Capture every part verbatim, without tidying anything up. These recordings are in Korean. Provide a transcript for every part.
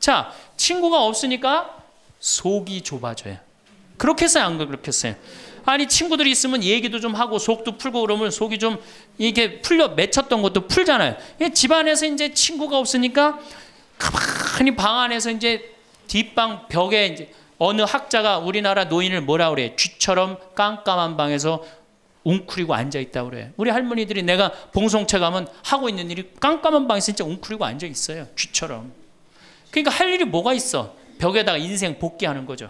자, 친구가 없으니까 속이 좁아져요. 그렇게 했어요, 안 그렇게 했어요? 아니, 친구들이 있으면 얘기도 좀 하고 속도 풀고 그러면 속이 좀 이게 풀려 맺혔던 것도 풀잖아요. 집안에서 이제 친구가 없으니까 가만히 방 안에서 이제 뒷방 벽에 이제 어느 학자가 우리나라 노인을 뭐라 그래? 쥐처럼 깜깜한 방에서 웅크리고 앉아 있다고 그래. 우리 할머니들이 내가 봉송체 가면 하고 있는 일이 깜깜한 방에서 진짜 웅크리고 앉아 있어요. 쥐처럼. 그러니까 할 일이 뭐가 있어? 벽에다가 인생 복귀하는 거죠.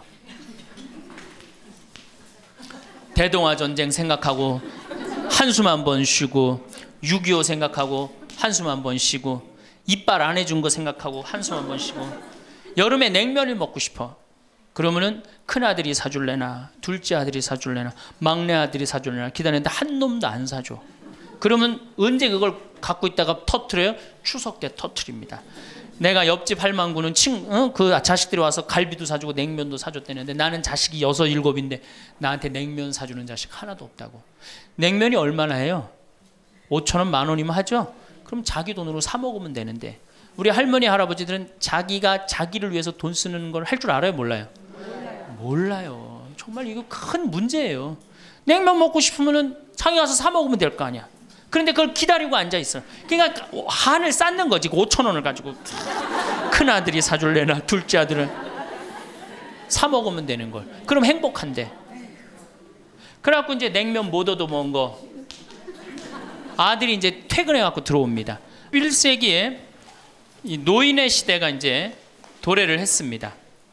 대동아 전쟁 생각하고 한숨 한 번 쉬고 육이오 생각하고 한숨 한 번 쉬고 이빨 안 해준 거 생각하고 한숨 한 번 쉬고 여름에 냉면을 먹고 싶어. 그러면은 큰아들이 사줄래나 둘째 아들이 사줄래나 막내 아들이 사줄래나 기다리는데 한 놈도 안 사줘. 그러면 언제 그걸 갖고 있다가 터트려요? 추석 때 터트립니다. 내가 옆집 할망구는 친, 어? 그 자식들이 와서 갈비도 사주고 냉면도 사줬다는데 나는 자식이 여섯 일곱인데 나한테 냉면 사주는 자식 하나도 없다고. 냉면이 얼마나 해요? 오천 원 만 원이면 하죠? 그럼 자기 돈으로 사 먹으면 되는데 우리 할머니 할아버지들은 자기가 자기를 위해서 돈 쓰는 걸 할 줄 알아요? 몰라요? 몰라요. 몰라요. 정말 이거 큰 문제예요. 냉면 먹고 싶으면 자기 가서 사 먹으면 될 거 아니야. 그런데 그걸 기다리고 앉아 있어. 그러니까 한을 쌓는 거지. 오천 원을 가지고 큰 아들이 사줄래나 둘째 아들은 사 먹으면 되는 걸. 그럼 행복한데. 그래갖고 이제 냉면 못 얻어 먹은 거 아들이 이제 퇴근해 갖고 들어옵니다. 일 세기에 이 노인의 시대가 이제 도래를 했습니다.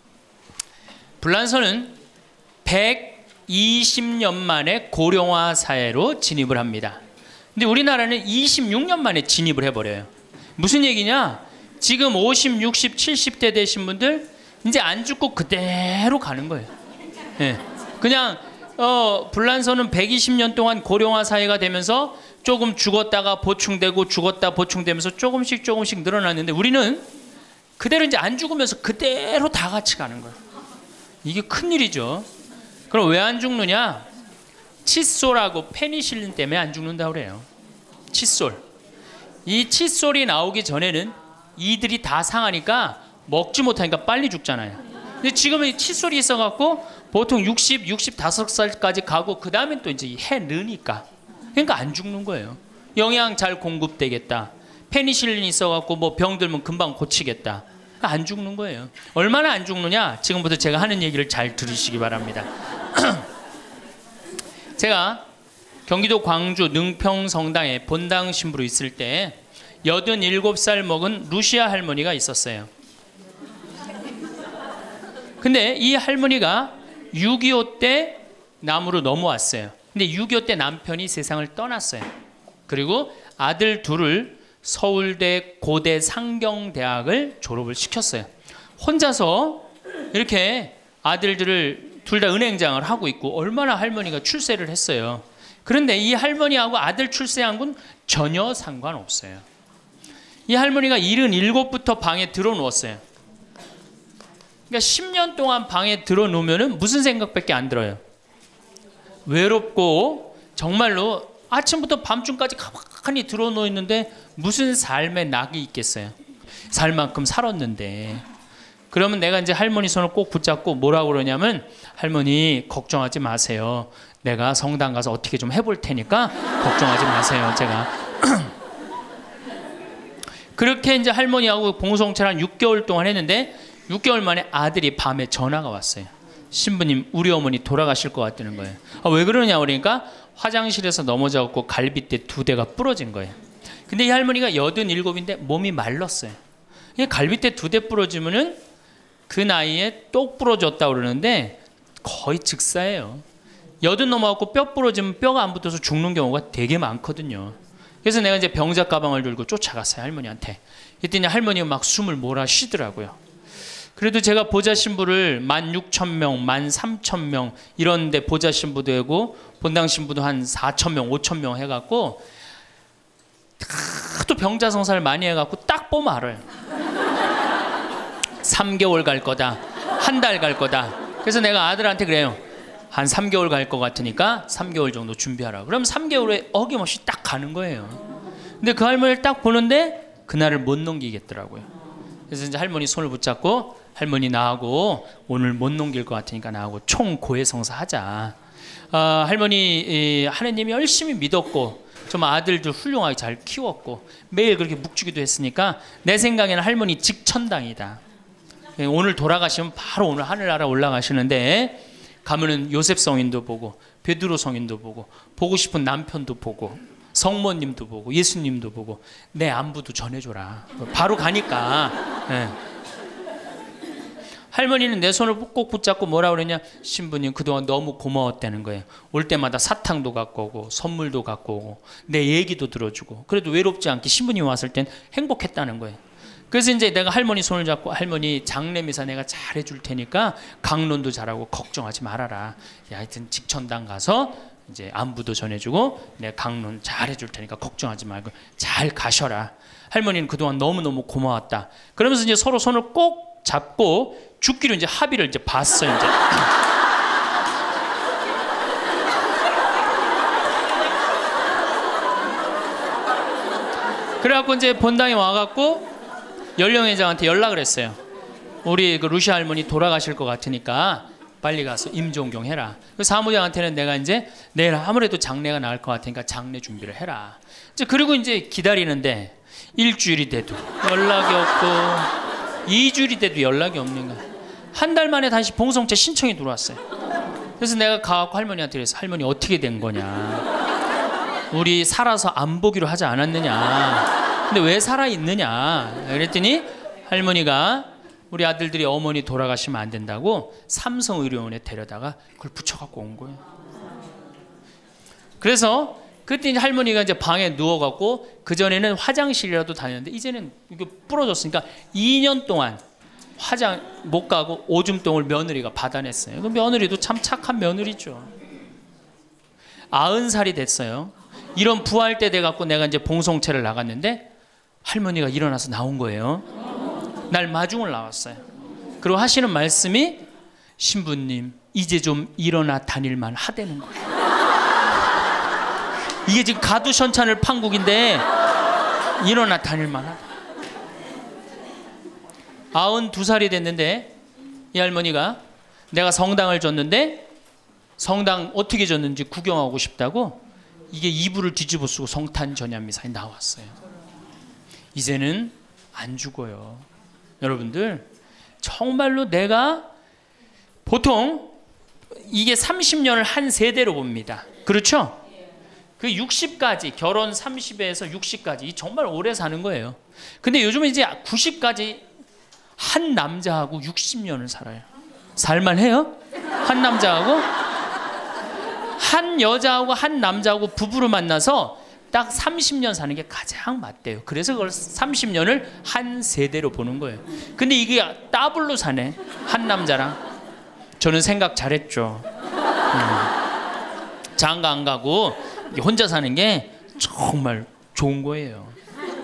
불란서는 백이십 년 만에 고령화 사회로 진입을 합니다. 근데 우리나라는 이십육 년 만에 진입을 해버려요. 무슨 얘기냐? 지금 오십, 육십, 칠십 대 되신 분들 이제 안 죽고 그대로 가는 거예요. 네. 그냥 어, 불란서는 백이십 년 동안 고령화 사회가 되면서 조금 죽었다가 보충되고 죽었다 보충되면서 조금씩 조금씩 늘어났는데 우리는 그대로 이제 안 죽으면서 그대로 다 같이 가는 거예요. 이게 큰일이죠. 그럼 왜 안 죽느냐? 칫솔하고 페니실린 때문에 안 죽는다고 그래요. 칫솔. 이 칫솔이 나오기 전에는 이들이 다 상하니까 먹지 못하니까 빨리 죽잖아요. 근데 지금은 칫솔이 있어갖고 보통 육십, 육십오 살까지 가고 그 다음엔 또 이제 해 느니까. 그러니까 안 죽는 거예요. 영양 잘 공급되겠다. 페니실린이 있어갖고 뭐 병 들면 금방 고치겠다. 안 죽는 거예요. 얼마나 안 죽느냐? 지금부터 제가 하는 얘기를 잘 들으시기 바랍니다. 제가 경기도 광주 능평 성당에 본당 신부로 있을 때 여든일곱 살 먹은 루시아 할머니가 있었어요. 근데 이 할머니가 육이오 때 남으로 넘어왔어요. 근데 육이오 때 남편이 세상을 떠났어요. 그리고 아들 둘을 서울대 고대 상경대학을 졸업을 시켰어요. 혼자서 이렇게 아들들을 둘 다 은행장을 하고 있고 얼마나 할머니가 출세를 했어요. 그런데 이 할머니하고 아들 출세한 건 전혀 상관없어요. 이 할머니가 일흔일곱부터 방에 들어누웠어요. 그러니까 십 년 동안 방에 들어놓으면 무슨 생각밖에 안 들어요? 외롭고 정말로 아침부터 밤중까지 가만히 들어놓여 있는데 무슨 삶의 낙이 있겠어요? 살 만큼 살았는데. 그러면 내가 이제 할머니 손을 꼭 붙잡고 뭐라고 그러냐면 할머니 걱정하지 마세요. 내가 성당 가서 어떻게 좀 해볼 테니까 걱정하지 마세요. 제가 그렇게 이제 할머니하고 봉송체를 한 육 개월 동안 했는데 육 개월 만에 아들이 밤에 전화가 왔어요. 신부님 우리 어머니 돌아가실 것 같다는 거예요. 아, 왜 그러냐 그러니까 화장실에서 넘어져갖고 갈빗대 두 대가 부러진 거예요. 근데 이 할머니가 여든일곱인데 몸이 말랐어요. 갈빗대 두 대 부러지면은 그 나이에 똑 부러졌다고 그러는데 거의 즉사예요. 여든 넘어갖고 뼈 부러지면 뼈가 안 붙어서 죽는 경우가 되게 많거든요. 그래서 내가 이제 병자 가방을 들고 쫓아갔어요. 할머니한테. 그랬더니 할머니가 막 숨을 몰아 쉬더라고요. 그래도 제가 보좌 신부를 만 육천 명, 만 삼천 명 이런데 보좌 신부도 하고 본당 신부도 한 사천 명, 오천 명 해갖고 또 병자 성사를 많이 해갖고 딱 보면 알아요. 삼 개월 갈 거다. 한 달 갈 거다. 그래서 내가 아들한테 그래요. 한 삼 개월 갈 것 같으니까 삼 개월 정도 준비하라. 그럼 삼 개월에 어김없이 딱 가는 거예요. 근데 그 할머니를 딱 보는데 그날을 못 넘기겠더라고요. 그래서 이제 할머니 손을 붙잡고 할머니 나하고 오늘 못 넘길 것 같으니까 나하고 총 고해성사 하자. 어, 할머니 이, 하느님이 열심히 믿었고 좀 아들들 훌륭하게 잘 키웠고 매일 그렇게 묵주기도 했으니까 내 생각에는 할머니 직천당이다. 오늘 돌아가시면 바로 오늘 하늘나라 올라가시는데 가면은 요셉 성인도 보고 베드로 성인도 보고 보고 싶은 남편도 보고 성모님도 보고 예수님도 보고 내 안부도 전해줘라. 바로 가니까. 네. 할머니는 내 손을 꼭 붙잡고 뭐라 그러냐, 신부님 그동안 너무 고마웠다는 거예요. 올 때마다 사탕도 갖고 오고 선물도 갖고 오고 내 얘기도 들어주고 그래도 외롭지 않게 신부님 왔을 땐 행복했다는 거예요. 그래서 이제 내가 할머니 손을 잡고 할머니 장례미사 내가 잘해줄 테니까 강론도 잘하고 걱정하지 말아라. 야, 하여튼 직천당 가서 이제 안부도 전해주고 내가 강론 잘해줄 테니까 걱정하지 말고 잘 가셔라. 할머니는 그동안 너무너무 고마웠다. 그러면서 이제 서로 손을 꼭 잡고 죽기로 이제 합의를 이제 봤어요. 이제. 그래갖고 이제 본당에 와갖고 연령회장한테 연락을 했어요. 우리 그 루시 할머니 돌아가실 것 같으니까 빨리 가서 임종경 해라. 그 사무장한테는 내가 이제 내일 아무래도 장례가 나을 것 같으니까 장례 준비를 해라. 이제 그리고 이제 기다리는데 일주일이 돼도 연락이 없고 이 주일이 돼도 연락이 없는 거야. 한 달 만에 다시 봉송체 신청이 들어왔어요. 그래서 내가 가갖고 할머니한테 그래서 할머니 어떻게 된 거냐. 우리 살아서 안 보기로 하지 않았느냐. 근데 왜 살아있느냐. 그랬더니 할머니가 우리 아들들이 어머니 돌아가시면 안 된다고 삼성의료원에 데려다가 그걸 붙여갖고 온 거예요. 그래서 그때 이제 할머니가 이제 방에 누워갖고 그전에는 화장실이라도 다녔는데 이제는 이게 부러졌으니까 이 년 동안 화장 못 가고 오줌똥을 며느리가 받아냈어요. 그 며느리도 참 착한 며느리죠. 아흔 살이 됐어요. 이런 부활 때 돼갖고 내가 이제 봉송체를 나갔는데 할머니가 일어나서 나온 거예요. 날 마중을 나왔어요. 그리고 하시는 말씀이 신부님 이제 좀 일어나 다닐만 하다는 거예요. 이게 지금 가두션찬을 판국인데 일어나 다닐만 하다. 아흔두 살이 됐는데 이 할머니가 내가 성당을 줬는데 성당 어떻게 줬는지 구경하고 싶다고 이게 이불을 뒤집어 쓰고 성탄 전야미사에 나왔어요. 이제는 안 죽어요. 여러분들 정말로 내가 보통 이게 삼십 년을 한 세대로 봅니다. 그렇죠? 그 육십까지 결혼 삼십에서 육십까지 정말 오래 사는 거예요. 근데 요즘은 이제 구십까지 한 남자하고 육십 년을 살아요. 살만해요? 한 남자하고 한 여자하고 한 남자하고 부부로 만나서 딱 삼십 년 사는 게 가장 맞대요. 그래서 그걸 삼십 년을 한 세대로 보는 거예요. 근데 이게 더블로 사네. 한 남자랑. 저는 생각 잘했죠. 음. 장가 안 가고 혼자 사는 게 정말 좋은 거예요.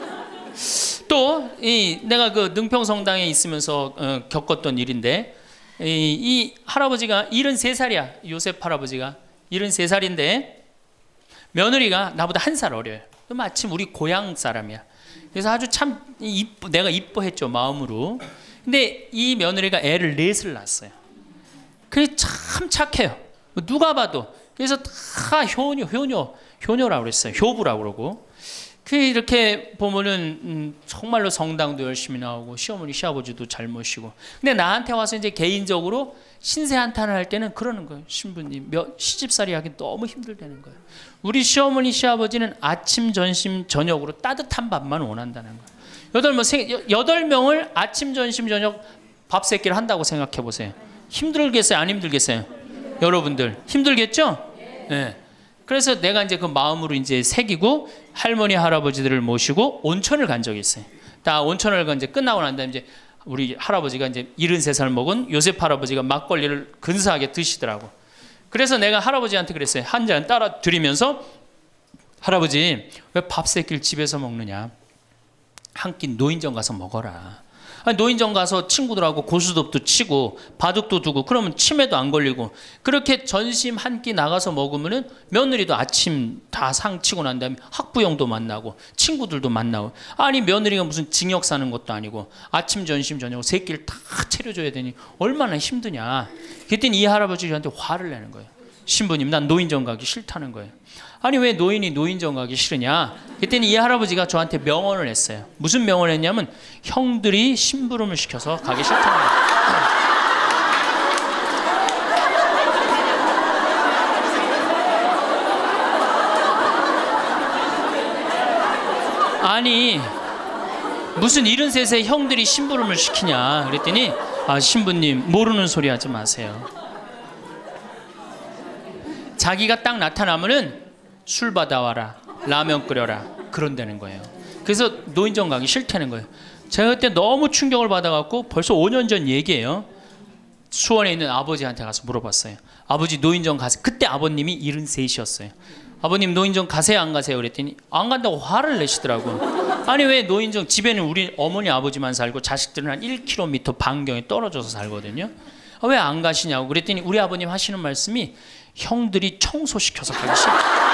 또 이 내가 그 능평성당에 있으면서 어, 겪었던 일인데 이, 이 할아버지가 일흔세 살이야. 요셉 할아버지가 일흔세 살인데 며느리가 나보다 한 살 어려요. 마침 우리 고향 사람이야. 그래서 아주 참 이뻐, 내가 이뻐했죠 마음으로. 근데 이 며느리가 애를 넷을 낳았어요. 그게 참 착해요. 누가 봐도. 그래서 다 효녀, 효녀, 효녀라고 그랬어요. 효부라고 그러고. 그 이렇게 보면은 음, 정말로 성당도 열심히 나오고 시어머니 시아버지도 잘 모시고. 근데 나한테 와서 이제 개인적으로 신세 한탄을 할 때는 그러는 거예요. 신부님 몇, 시집살이 하기 너무 힘들다는 거예요. 우리 시어머니 시아버지는 아침 점심 저녁으로 따뜻한 밥만 원한다는 거예요. 여덟 명 여덟 명을 아침 점심 저녁 밥 세 끼를 한다고 생각해 보세요. 힘들겠어요? 안 힘들겠어요? 여러분들 힘들겠죠? 네. 그래서 내가 이제 그 마음으로 이제 새기고 할머니 할아버지들을 모시고 온천을 간 적이 있어요. 다 온천을 간 이제 끝나고 난 다음에 이제 우리 할아버지가 이제 일흔세 살 먹은 요셉 할아버지가 막걸리를 근사하게 드시더라고. 그래서 내가 할아버지한테 그랬어요. 한 잔 따라 드리면서 할아버지 왜 밥 세 끼를 집에서 먹느냐? 한 끼 노인정 가서 먹어라. 아니, 노인정 가서 친구들하고 고스톱도 치고 바둑도 두고 그러면 치매도 안 걸리고 그렇게 전심 한 끼 나가서 먹으면은 며느리도 아침 다 상 치고 난 다음에 학부형도 만나고 친구들도 만나고 아니 며느리가 무슨 징역 사는 것도 아니고 아침 점심 저녁 세 끼를 다 차려줘야 되니 얼마나 힘드냐. 그랬더니 이 할아버지가 저한테 화를 내는 거예요. 신부님 난 노인정 가기 싫다는 거예요. 아니 왜 노인이 노인정 가기 싫으냐. 그랬더니 이 할아버지가 저한테 명언을 했어요. 무슨 명언을 했냐면 형들이 심부름을 시켜서 가기 싫다는 거예요. 아니 무슨 일흔셋에 형들이 심부름을 시키냐. 그랬더니 아 신부님 모르는 소리 하지 마세요. 자기가 딱 나타나면은 술 받아와라 라면 끓여라 그런다는 거예요. 그래서 노인정 가기 싫다는 거예요. 제가 그때 너무 충격을 받아갖고 벌써 오 년 전 얘기예요. 수원에 있는 아버지한테 가서 물어봤어요. 아버지 노인정 가세요. 그때 아버님이 일흔셋이었어요. 아버님 노인정 가세요 안 가세요? 그랬더니 안 간다고 화를 내시더라고요. 아니 왜 노인정 집에는 우리 어머니 아버지만 살고 자식들은 한 일 킬로미터 반경에 떨어져서 살거든요. 아, 왜 안 가시냐고 그랬더니 우리 아버님 하시는 말씀이 형들이 청소시켜서 가기 싫어.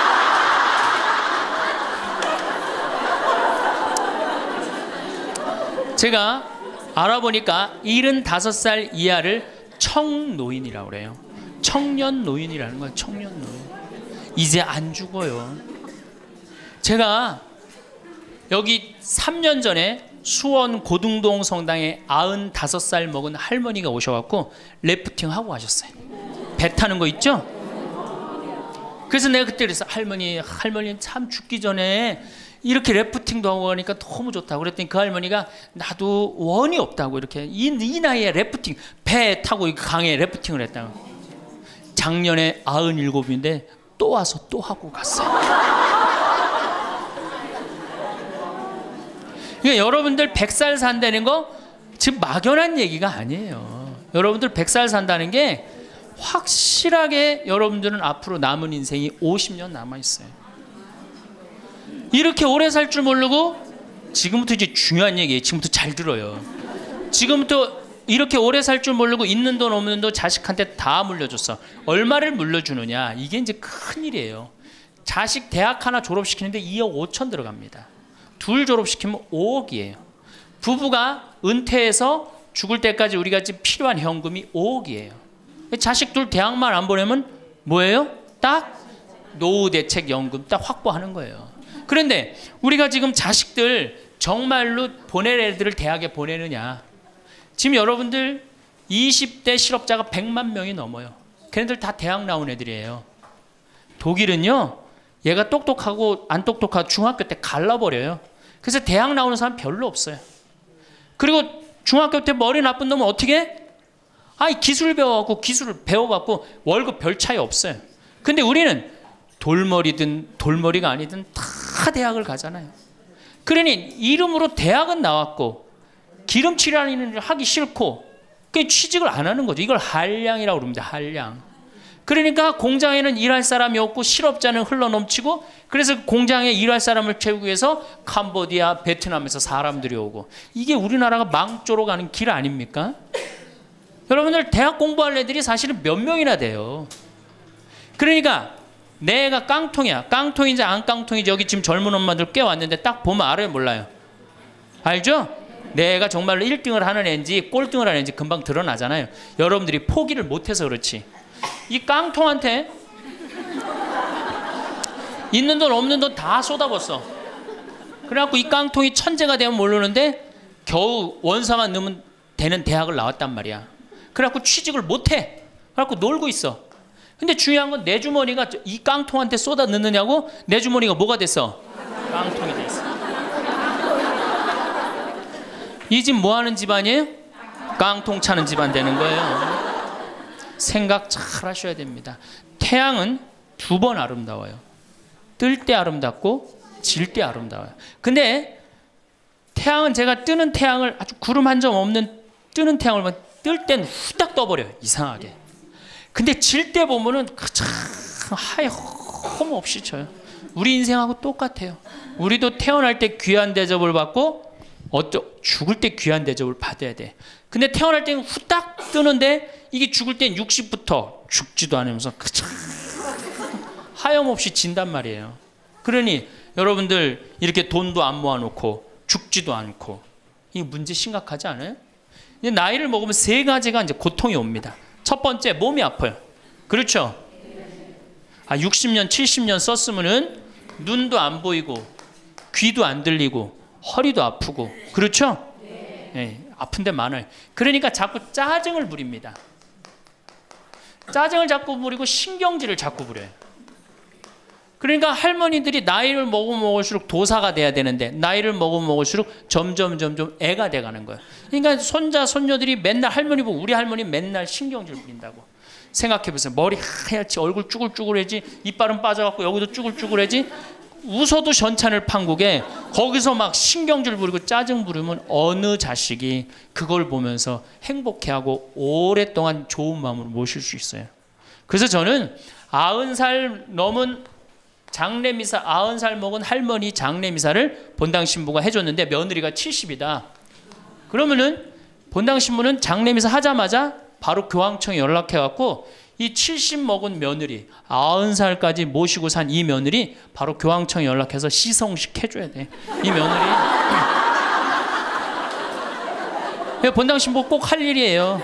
제가 알아보니까 일흔다섯 살 이하를 청노인이라고 그래요. 청년 노인이라는 거예요. 청년 노인. 이제 안 죽어요. 제가 여기 삼 년 전에 수원 고등동 성당에 아흔다섯 살 먹은 할머니가 오셔갖고 래프팅 하고 가셨어요. 배 타는 거 있죠? 그래서 내가 그때 그랬어. 할머니, 할머니 참 죽기 전에 이렇게 래프팅도 하고 가니까 너무 좋다고 그랬더니 그 할머니가 나도 원이 없다고 이렇게 이, 이 나이에 래프팅 배 타고 강에 래프팅을 했다고. 작년에 아흔일곱인데 또 와서 또 하고 갔어요. 그러니까 여러분들 백 살 산다는 거 지금 막연한 얘기가 아니에요. 여러분들 백 살 산다는 게 확실하게 여러분들은 앞으로 남은 인생이 오십 년 남아있어요. 이렇게 오래 살 줄 모르고 지금부터 이제 중요한 얘기예요. 지금부터 잘 들어요. 지금부터 이렇게 오래 살 줄 모르고 있는 돈 없는 돈 자식한테 다 물려줬어. 얼마를 물려주느냐. 이게 이제 큰일이에요. 자식 대학 하나 졸업시키는데 이억 오천 들어갑니다. 둘 졸업시키면 오억이에요. 부부가 은퇴해서 죽을 때까지 우리가 지금 필요한 현금이 오억이에요. 자식 둘 대학만 안 보내면 뭐예요? 딱 노후대책연금 딱 확보하는 거예요. 그런데 우리가 지금 자식들 정말로 보낼 애들을 대학에 보내느냐. 지금 여러분들 이십 대 실업자가 백만 명이 넘어요. 걔네들 다 대학 나온 애들이에요. 독일은요. 얘가 똑똑하고 안 똑똑하고 중학교 때 갈라버려요. 그래서 대학 나오는 사람 별로 없어요. 그리고 중학교 때 머리 나쁜 놈은 어떻게 해? 아이 기술 배워갖고 기술을 배워갖고 월급 별 차이 없어요. 근데 우리는 돌머리든 돌머리가 아니든 다 대학을 가잖아요. 그러니 이름으로 대학은 나왔고 기름칠하는 일을 하기 싫고 그 취직을 안 하는 거죠. 이걸 한량이라고 그럽니다. 한량. 그러니까 공장에는 일할 사람이 없고 실업자는 흘러넘치고 그래서 공장에 일할 사람을 채우기 위해서 캄보디아, 베트남에서 사람들이 오고 이게 우리나라가 망조로 가는 길 아닙니까? 여러분들 대학 공부할 애들이 사실은 몇 명이나 돼요. 그러니까 내가 깡통이야. 깡통인지 안 깡통인지 여기 지금 젊은 엄마들 꽤 왔는데 딱 보면 알아요 몰라요? 알죠? 내가 정말로 일 등을 하는 애인지 꼴등을 하는 애인지 금방 드러나잖아요. 여러분들이 포기를 못해서 그렇지. 이 깡통한테 있는 돈 없는 돈 다 쏟아붓어. 그래갖고 이 깡통이 천재가 되면 모르는데 겨우 원서만 넣으면 되는 대학을 나왔단 말이야. 그래갖고 취직을 못해. 그래갖고 놀고 있어. 근데 중요한 건 내 주머니가 이 깡통한테 쏟아 넣느냐고 내 주머니가 뭐가 됐어? 깡통이 됐어. 이 집 뭐 하는 집안이에요? 깡통 차는 집안 되는 거예요. 생각 잘 하셔야 됩니다. 태양은 두 번 아름다워요. 뜰 때 아름답고 질 때 아름다워요. 근데 태양은 제가 뜨는 태양을 아주 구름 한 점 없는 뜨는 태양을 보면 뜰 땐 후딱 떠버려요. 이상하게. 근데 질 때 보면은 참 하염 없이 져요. 우리 인생하고 똑같아요. 우리도 태어날 때 귀한 대접을 받고 어떠, 죽을 때 귀한 대접을 받아야 돼. 근데 태어날 때는 후딱 뜨는데 이게 죽을 땐 육십부터 죽지도 않으면서 하염없이 진단 말이에요. 그러니 여러분들 이렇게 돈도 안 모아놓고 죽지도 않고 이 문제 심각하지 않아요? 이제 나이를 먹으면 세 가지가 이제 고통이 옵니다. 첫 번째, 몸이 아파요. 그렇죠? 아, 육십 년, 칠십 년 썼으면은 눈도 안 보이고 귀도 안 들리고 허리도 아프고 그렇죠? 네, 아픈 데 많아요. 그러니까 자꾸 짜증을 부립니다. 짜증을 자꾸 부리고 신경질을 자꾸 부려요. 그러니까 할머니들이 나이를 먹으면 먹을수록 도사가 돼야 되는데 나이를 먹으면 먹을수록 점점 점점 애가 돼가는 거예요. 그러니까 손자 손녀들이 맨날 할머니 보고 우리 할머니 맨날 신경질 부린다고. 생각해보세요. 머리 하얗지, 얼굴 쭈글쭈글해지, 이빨은 빠져갖고 여기도 쭈글쭈글해지. 웃어도 전찬을 판국에 거기서 막 신경질 부리고 짜증 부리면 어느 자식이 그걸 보면서 행복해하고 오랫동안 좋은 마음으로 모실 수 있어요. 그래서 저는 아흔 살 넘은 장례미사, 아흔 살 먹은 할머니 장례미사를 본당 신부가 해줬는데 며느리가 칠십이다. 그러면은 본당 신부는 장례미사 하자마자 바로 교황청에 연락해갖고 이 칠십 먹은 며느리, 아흔 살까지 모시고 산 이 며느리 바로 교황청에 연락해서 시성식 해줘야 돼. 이 며느리. 본당 신부 꼭 할 일이에요.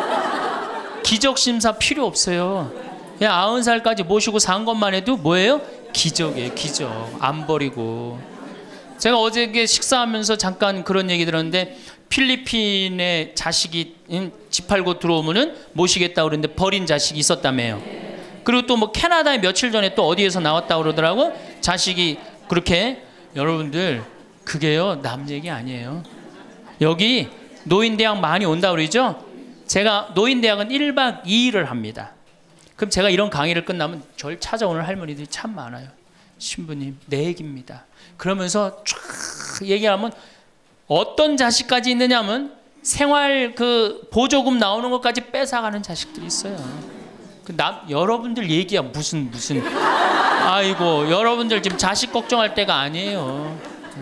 기적심사 필요 없어요. 그냥 아흔 살까지 모시고 산 것만 해도 뭐예요? 기적이에요. 기적. 안 버리고. 제가 어저께 식사하면서 잠깐 그런 얘기 들었는데 필리핀에 자식이 집 팔고 들어오면은 모시겠다고 그러는데 버린 자식이 있었다며요. 그리고 또 뭐 캐나다에 며칠 전에 또 어디에서 나왔다고 그러더라고. 자식이 그렇게. 여러분들 그게요 남 얘기 아니에요. 여기 노인대학 많이 온다 그러죠. 제가 노인대학은 일 박 이 일을 합니다. 그럼 제가 이런 강의를 끝나면 절 찾아오는 할머니들이 참 많아요. 신부님 내 얘기입니다. 그러면서 쫙 얘기하면 어떤 자식까지 있느냐면 생활 그 보조금 나오는 것까지 뺏어가는 자식들이 있어요. 그 남, 여러분들 얘기야 무슨 무슨 아이고 여러분들 지금 자식 걱정할 때가 아니에요.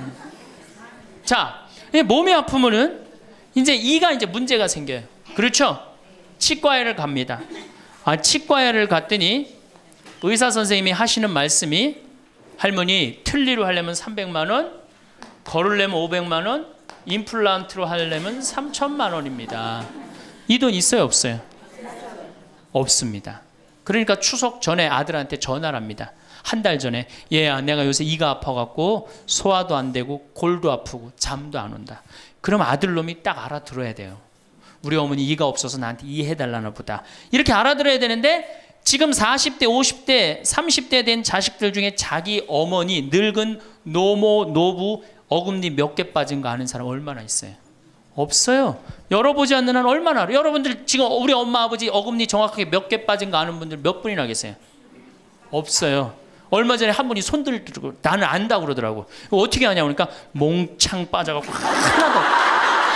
자, 몸이 아프면은 이제 이가 이제 문제가 생겨요. 그렇죠? 치과에를 갑니다. 아, 치과에를 갔더니 의사 선생님이 하시는 말씀이 할머니 틀니로 하려면 삼백만 원, 걸으려면 오백만 원, 임플란트로 하려면 삼천만 원입니다. 이 돈 있어요, 없어요? 없습니다. 그러니까 추석 전에 아들한테 전화를 합니다. 한 달 전에 얘야 내가 요새 이가 아파갖고 소화도 안 되고 골도 아프고 잠도 안 온다. 그럼 아들놈이 딱 알아들어야 돼요. 우리 어머니 이가 없어서 나한테 이해해달라나 보다. 이렇게 알아들어야 되는데 지금 사십 대, 오십 대, 삼십 대 된 자식들 중에 자기 어머니, 늙은 노모, 노부, 어금니 몇 개 빠진 거 아는 사람 얼마나 있어요? 없어요. 열어보지 않는 한 얼마나 알아요? 여러분들 지금 우리 엄마, 아버지 어금니 정확하게 몇 개 빠진 거 아는 분들 몇 분이나 계세요? 없어요. 얼마 전에 한 분이 손 들고 나는 안다고 그러더라고. 어떻게 아냐 그러니까 몽창 빠져갖고 하나도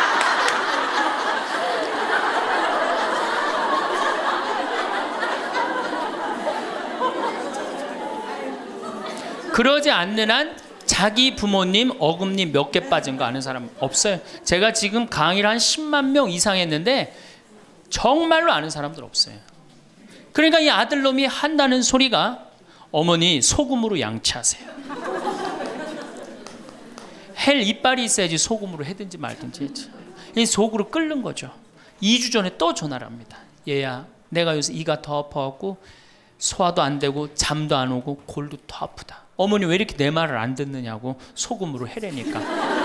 그러지 않는 한 자기 부모님 어금니 몇 개 빠진 거 아는 사람 없어요. 제가 지금 강의를 한 십만 명 이상 했는데 정말로 아는 사람들 없어요. 그러니까 이 아들놈이 한다는 소리가 어머니 소금으로 양치하세요. 헬 이빨이 있어야지 소금으로 해든지 말든지 했지. 이 속으로 끓는 거죠. 이 주 전에 또 전화를 합니다. 얘야 내가 요새 이가 더 아파갖고 소화도 안 되고 잠도 안 오고 골도 더 아프다. 어머니 왜 이렇게 내 말을 안 듣느냐고 소금으로 해래니까.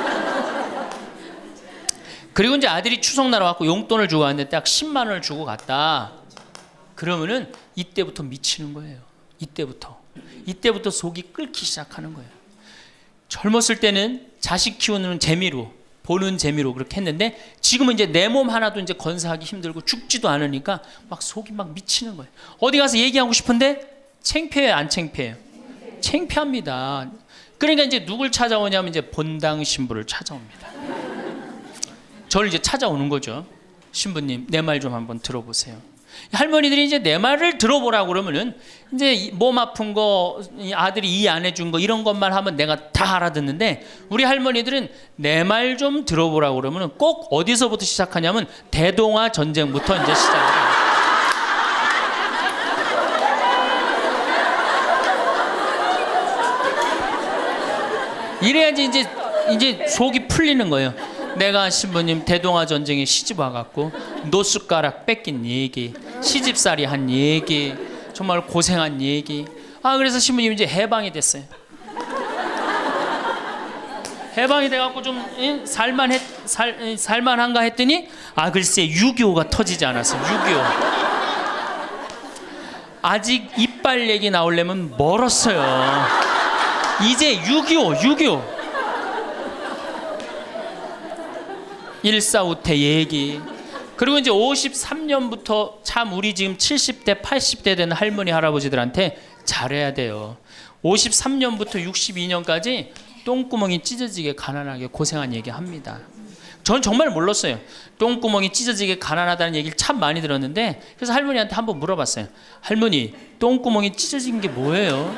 그리고 이제 아들이 추석날 와갖고 용돈을 주고 왔는데 딱 십만 원을 주고 갔다. 그러면은 이때부터 미치는 거예요. 이때부터. 이때부터 속이 끓기 시작하는 거예요. 젊었을 때는 자식 키우는 재미로, 보는 재미로 그렇게 했는데 지금은 이제 내 몸 하나도 이제 건사하기 힘들고 죽지도 않으니까 막 속이 막 미치는 거예요. 어디 가서 얘기하고 싶은데 창피해요, 안 창피해요? 창피합니다. 그러니까 이제 누굴 찾아오냐면 이제 본당 신부를 찾아옵니다. 저를 이제 찾아오는 거죠. 신부님 내 말 좀 한번 들어보세요. 할머니들이 이제 내 말을 들어보라고 그러면은 이제 몸 아픈 거, 아들이 이해 안 해준 거 이런 것만 하면 내가 다 알아듣는데, 우리 할머니들은 내 말 좀 들어보라고 그러면은 꼭 어디서부터 시작하냐면 대동아 전쟁부터 이제 시작해요. 이래야지 이제 이제 속이 풀리는 거예요. 내가 신부님 대동아 전쟁에 시집 와갖고 노숟가락 뺏긴 얘기, 시집살이 한 얘기, 정말 고생한 얘기. 아 그래서 신부님 이제 해방이 됐어요. 해방이 돼갖고 좀 예? 살만했 살 살만한가 했더니 아 글쎄 육이오가 터지지 않았어요. 육이오. 아직 이빨 얘기 나오려면 멀었어요. 이제 육이오, 육이오. 일사후퇴 얘기. 그리고 이제 오십삼 년부터 참 우리 지금 칠십 대, 팔십 대 되는 할머니, 할아버지들한테 잘해야 돼요. 오십삼 년부터 육십이 년까지 똥구멍이 찢어지게 가난하게 고생한 얘기 합니다. 전 정말 몰랐어요. 똥구멍이 찢어지게 가난하다는 얘기를 참 많이 들었는데, 그래서 할머니한테 한번 물어봤어요. 할머니, 똥구멍이 찢어진 게 뭐예요?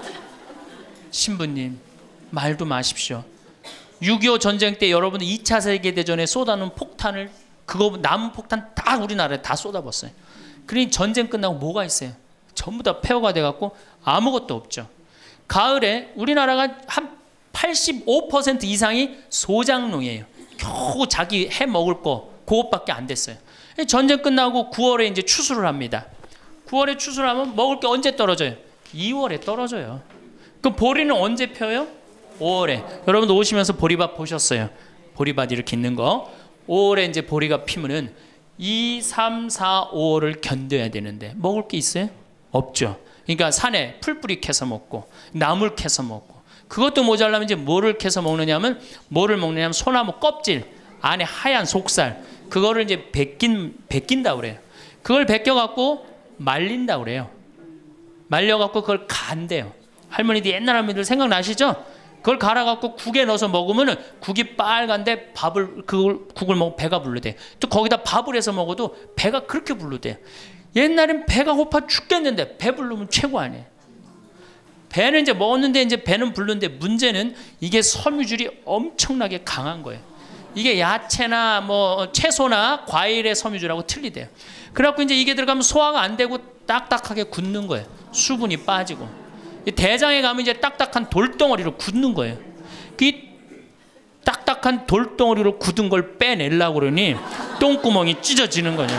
신부님, 말도 마십시오. 육이오 전쟁 때 여러분들 이 차 세계대전에 쏟아놓은 폭탄을, 그거 남은 폭탄 다 우리나라에 다 쏟아붓어요. 그러니 전쟁 끝나고 뭐가 있어요? 전부 다 폐허가 돼갖고 아무것도 없죠. 가을에 우리나라가 한 팔십오 퍼센트 이상이 소작농이에요. 겨우 자기 해 먹을 거 그것밖에 안 됐어요. 전쟁 끝나고 구월에 이제 추수를 합니다. 구월에 추수를 하면 먹을 게 언제 떨어져요? 이월에 떨어져요. 그럼 보리는 언제 펴요? 오월에. 여러분도 오시면서 보리밭 보셨어요? 보리밭 이렇게 있는 거. 오월에 이제 보리가 피면은 이, 삼, 사, 오월을 견뎌야 되는데 먹을 게 있어요? 없죠. 그러니까 산에 풀뿌리 캐서 먹고 나물 캐서 먹고, 그것도 모자라면 이제 뭐를 캐서 먹느냐면, 뭐를 먹느냐면 소나무 껍질 안에 하얀 속살, 그거를 이제 벗긴, 벗긴다 그래요. 그걸 벗겨갖고 말린다 그래요. 말려갖고 그걸 간대요. 할머니들, 옛날 할머니들 생각나시죠? 그걸 갈아갖고 국에 넣어서 먹으면 국이 빨간데 밥을, 그걸, 국을 먹으면 배가 부르대. 또 거기다 밥을 해서 먹어도 배가 그렇게 부르대. 옛날엔 배가 고파 죽겠는데 배 부르면 최고 아니에요. 배는 이제 먹었는데 이제 배는 부르는데, 문제는 이게 섬유질이 엄청나게 강한 거예요. 이게 야채나 뭐 채소나 과일의 섬유질하고 틀리대요. 그래갖고 이제 이게 들어가면 소화가 안 되고 딱딱하게 굳는 거예요. 수분이 빠지고. 대장에 가면 이제 딱딱한 돌덩어리로 굳는 거예요. 그 딱딱한 돌덩어리로 굳은 걸 빼내려고 그러니 똥구멍이 찢어지는 거냐.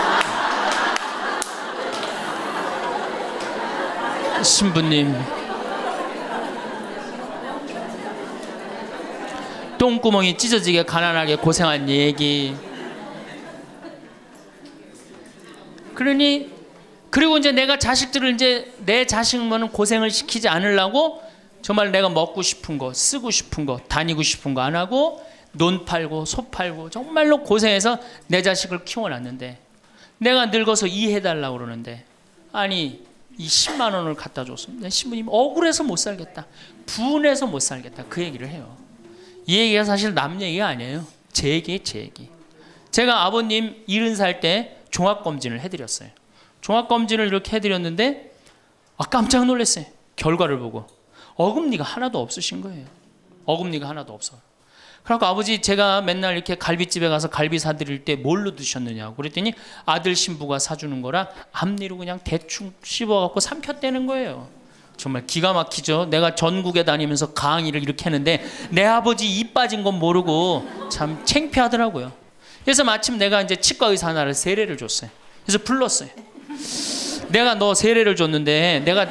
신부님, 똥구멍이 찢어지게 가난하게 고생한 얘기. 그러니, 그리고 이제 내가 자식들을 이제 내 자식만은 고생을 시키지 않으려고 정말 내가 먹고 싶은 거, 쓰고 싶은 거, 다니고 싶은 거 안 하고 논 팔고 소 팔고 정말로 고생해서 내 자식을 키워놨는데, 내가 늙어서 이해해달라고 그러는데, 아니 이 십만 원을 갖다 줬습니다. 신부님 억울해서 못 살겠다, 분해서 못 살겠다, 그 얘기를 해요. 이 얘기가 사실 남 얘기가 아니에요. 제 얘기예요, 제 얘기. 제가 아버님 일흔 살 때 종합검진을 해드렸어요. 종합검진을 이렇게 해드렸는데 아, 깜짝 놀랐어요. 결과를 보고 어금니가 하나도 없으신 거예요. 어금니가 하나도 없어. 그래서 아버지, 제가 맨날 이렇게 갈비집에 가서 갈비 사드릴 때 뭘로 드셨느냐고 그랬더니 아들 신부가 사주는 거라 앞니로 그냥 대충 씹어갖고 삼켰다는 거예요. 정말 기가 막히죠. 내가 전국에 다니면서 강의를 이렇게 했는데 내 아버지 입 빠진 건 모르고 참 창피하더라고요. 그래서 마침 내가 이제 치과 의사 하나를 세례를 줬어요. 그래서 불렀어요. 내가 너 세례를 줬는데 내가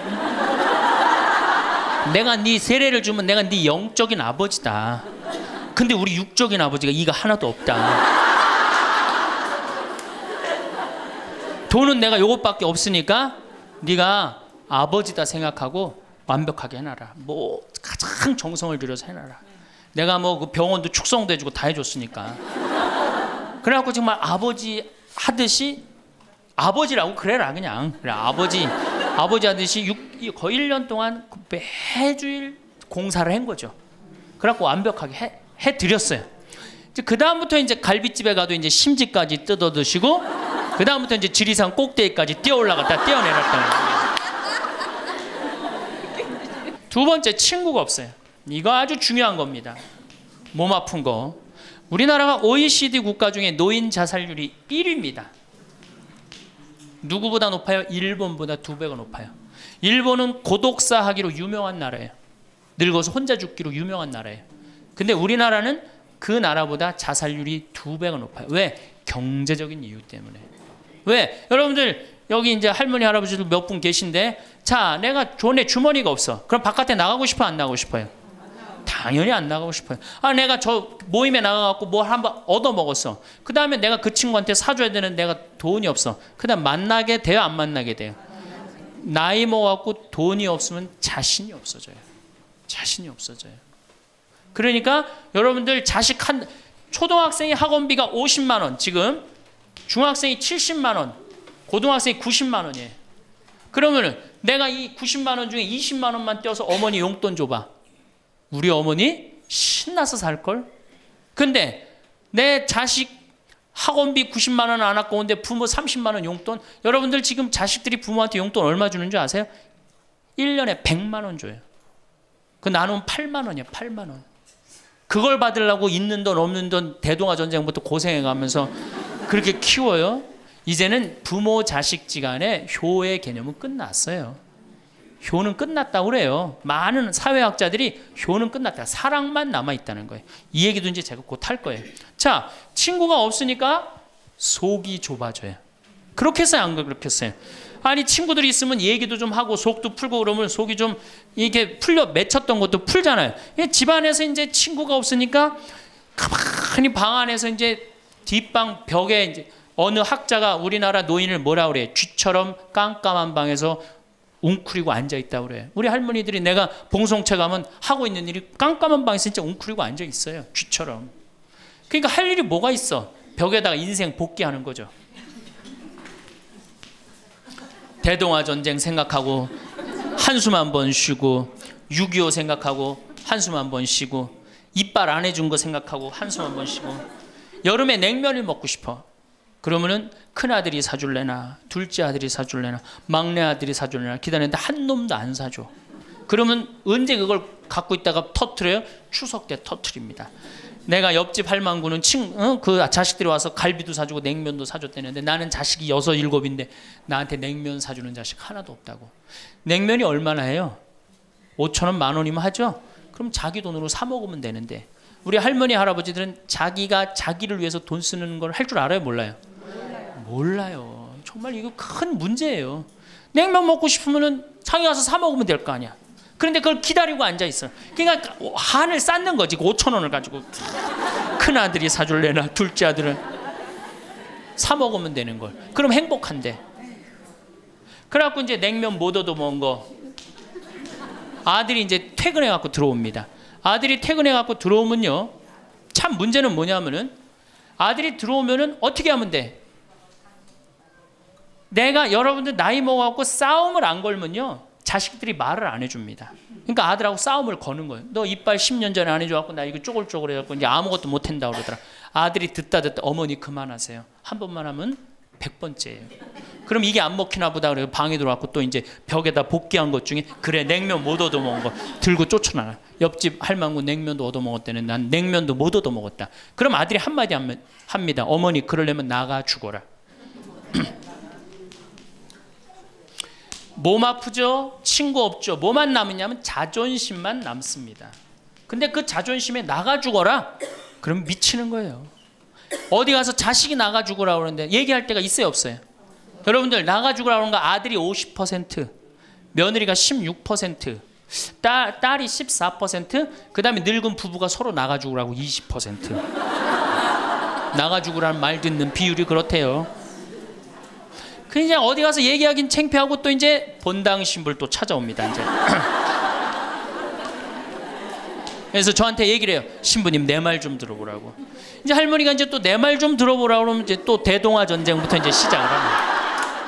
내가 네 세례를 주면 내가 네 영적인 아버지다. 근데 우리 육적인 아버지가 이가 하나도 없다. 돈은 내가 요것밖에 없으니까 네가 아버지다 생각하고 완벽하게 해놔라. 뭐 가장 정성을 들여서 해놔라. 내가 뭐 그 병원도 축성도 해주고 다 해줬으니까. 그래갖고 정말 아버지 하듯이, 아버지라고 그래라 그냥. 그래, 아버지 아버지 하듯이 육, 거의 일 년 동안 매주일 공사를 한 거죠. 그래갖고 완벽하게 해, 해드렸어요. 그 다음부터 이제 갈비집에 가도 이제 심지까지 뜯어 드시고 그 다음부터 이제 지리산 꼭대기까지 뛰어 올라갔다 뛰어내렸다. 두 번째, 친구가 없어요. 이거 아주 중요한 겁니다. 몸 아픈 거. 우리나라가 오이시디 국가 중에 노인 자살률이 일 위입니다. 누구보다 높아요? 일본보다 두 배가 높아요. 일본은 고독사 하기로 유명한 나라예요. 늙어서 혼자 죽기로 유명한 나라예요. 근데 우리나라는 그 나라보다 자살률이 두 배가 높아요. 왜? 경제적인 이유 때문에. 왜? 여러분들 여기 이제 할머니 할아버지들 몇 분 계신데, 자, 내가 돈에 주머니가 없어. 그럼 바깥에 나가고 싶어, 안 나가고 싶어요? 당연히 안 나가고 싶어요. 아, 내가 저 모임에 나가갖고 뭘 한번 얻어 먹었어. 그 다음에 내가 그 친구한테 사줘야 되는 내가 돈이 없어. 그 다음 만나게 돼요, 안 만나게 돼요? 나이 먹어갖고 돈이 없으면 자신이 없어져요. 자신이 없어져요. 그러니까 여러분들 자식 한, 초등학생이 학원비가 오십만 원, 지금 중학생이 칠십만 원, 고등학생이 구십만 원이에요. 그러면은 내가 이 구십만 원 중에 이십만 원만 떼어서 어머니 용돈 줘봐. 우리 어머니 신나서 살걸? 근데 내 자식 학원비 구십만 원 안 아까운데 부모 삼십만 원 용돈? 여러분들 지금 자식들이 부모한테 용돈 얼마 주는 줄 아세요? 일 년에 백만 원 줘요. 그 나누면 팔만 원이에요. 팔만 원. 그걸 받으려고 있는 돈 없는 돈 대동아 전쟁부터 고생해가면서 그렇게 키워요. 이제는 부모 자식지간의 효의 개념은 끝났어요. 효는 끝났다고 그래요. 많은 사회학자들이 효는 끝났다. 사랑만 남아있다는 거예요. 이 얘기도 이제 제가 곧 할 거예요. 자, 친구가 없으니까 속이 좁아져요. 그렇겠어요? 안 그렇겠어요? 아니, 친구들이 있으면 얘기도 좀 하고 속도 풀고 그러면 속이 좀 이렇게 풀려 맺혔던 것도 풀잖아요. 집안에서 이제 친구가 없으니까 가만히 방 안에서 이제 뒷방 벽에 이제 어느 학자가 우리나라 노인을 뭐라 그래? 쥐처럼 깜깜한 방에서 웅크리고 앉아있다고 그래요. 우리 할머니들이 내가 봉송체 가면 하고 있는 일이 깜깜한 방에서 진짜 웅크리고 앉아있어요. 쥐처럼. 그러니까 할 일이 뭐가 있어? 벽에다가 인생 복귀하는 거죠. 대동아 전쟁 생각하고 한숨 한 번 쉬고, 육이오 생각하고 한숨 한 번 쉬고, 이빨 안 해준 거 생각하고 한숨 한 번 쉬고, 여름에 냉면을 먹고 싶어. 그러면은 큰아들이 사줄래나 둘째 아들이 사줄래나 막내 아들이 사줄래나 기다리는데 한 놈도 안 사줘. 그러면 언제 그걸 갖고 있다가 터트려요? 추석 때 터트립니다. 내가 옆집 할망구는 친, 어? 그 자식들이 와서 갈비도 사주고 냉면도 사줬다는데 나는 자식이 여섯 일곱인데 나한테 냉면 사주는 자식 하나도 없다고. 냉면이 얼마나 해요? 오천 원 만 원이면 하죠? 그럼 자기 돈으로 사 먹으면 되는데, 우리 할머니 할아버지들은 자기가 자기를 위해서 돈 쓰는 걸 할 줄 알아요? 몰라요? 몰라요. 정말 이거 큰 문제예요. 냉면 먹고 싶으면은 자기 가서 사 먹으면 될 거 아니야. 그런데 그걸 기다리고 앉아 있어. 그러니까 한을 쌓는 거지. 오천 원을 가지고 큰 아들이 사줄래나 둘째 아들은 사 먹으면 되는 걸. 그럼 행복한데. 그래갖고 이제 냉면 못 얻어 먹은 거. 아들이 이제 퇴근해갖고 들어옵니다. 아들이 퇴근해갖고 들어오면요, 참 문제는 뭐냐면은 아들이 들어오면은 어떻게 하면 돼? 내가 여러분들 나이 먹어갖고 싸움을 안 걸면요, 자식들이 말을 안 해줍니다. 그러니까 아들하고 싸움을 거는 거예요. 너 이빨 십 년 전에 안 해줘갖고 나 이거 쪼글쪼글 해갖고 이제 아무것도 못한다 그러더라. 아들이 듣다 듣다 어머니 그만하세요. 한 번만 하면 백 번째예요. 그럼 이게 안 먹히나 보다 그래요. 방에 들어왔고 또 이제 벽에다 복귀한 것 중에 그래 냉면 못 얻어 먹은 거 들고 쫓아나가. 옆집 할망구 냉면도 얻어 먹었다는 난 냉면도 못 얻어 먹었다. 그럼 아들이 한마디 합니다. 어머니 그러려면 나가 죽어라. 몸 아프죠? 친구 없죠? 뭐만 남으냐면 자존심만 남습니다. 근데 그 자존심에 나가 죽어라? 그럼 미치는 거예요. 어디 가서 자식이 나가 죽으라 그러는데 얘기할 때가 있어요, 없어요? 여러분들 나가 죽으라 그러는 거 아들이 오십 퍼센트, 며느리가 십육 퍼센트, 딸, 딸이 십사 퍼센트, 그 다음에 늙은 부부가 서로 나가 죽으라고 이십 퍼센트. 나가 죽으라는 말 듣는 비율이 그렇대요. 그냥 어디 가서 얘기하긴 창피하고 또 이제 본당 신불 또 찾아옵니다. 이제. 그래서 저한테 얘기를 해요. 신부님 내 말 좀 들어보라고. 이제 할머니가 이제 또 내 말 좀 들어보라고 그러면 이제 또 대동아 전쟁부터 이제 시작을 합니다.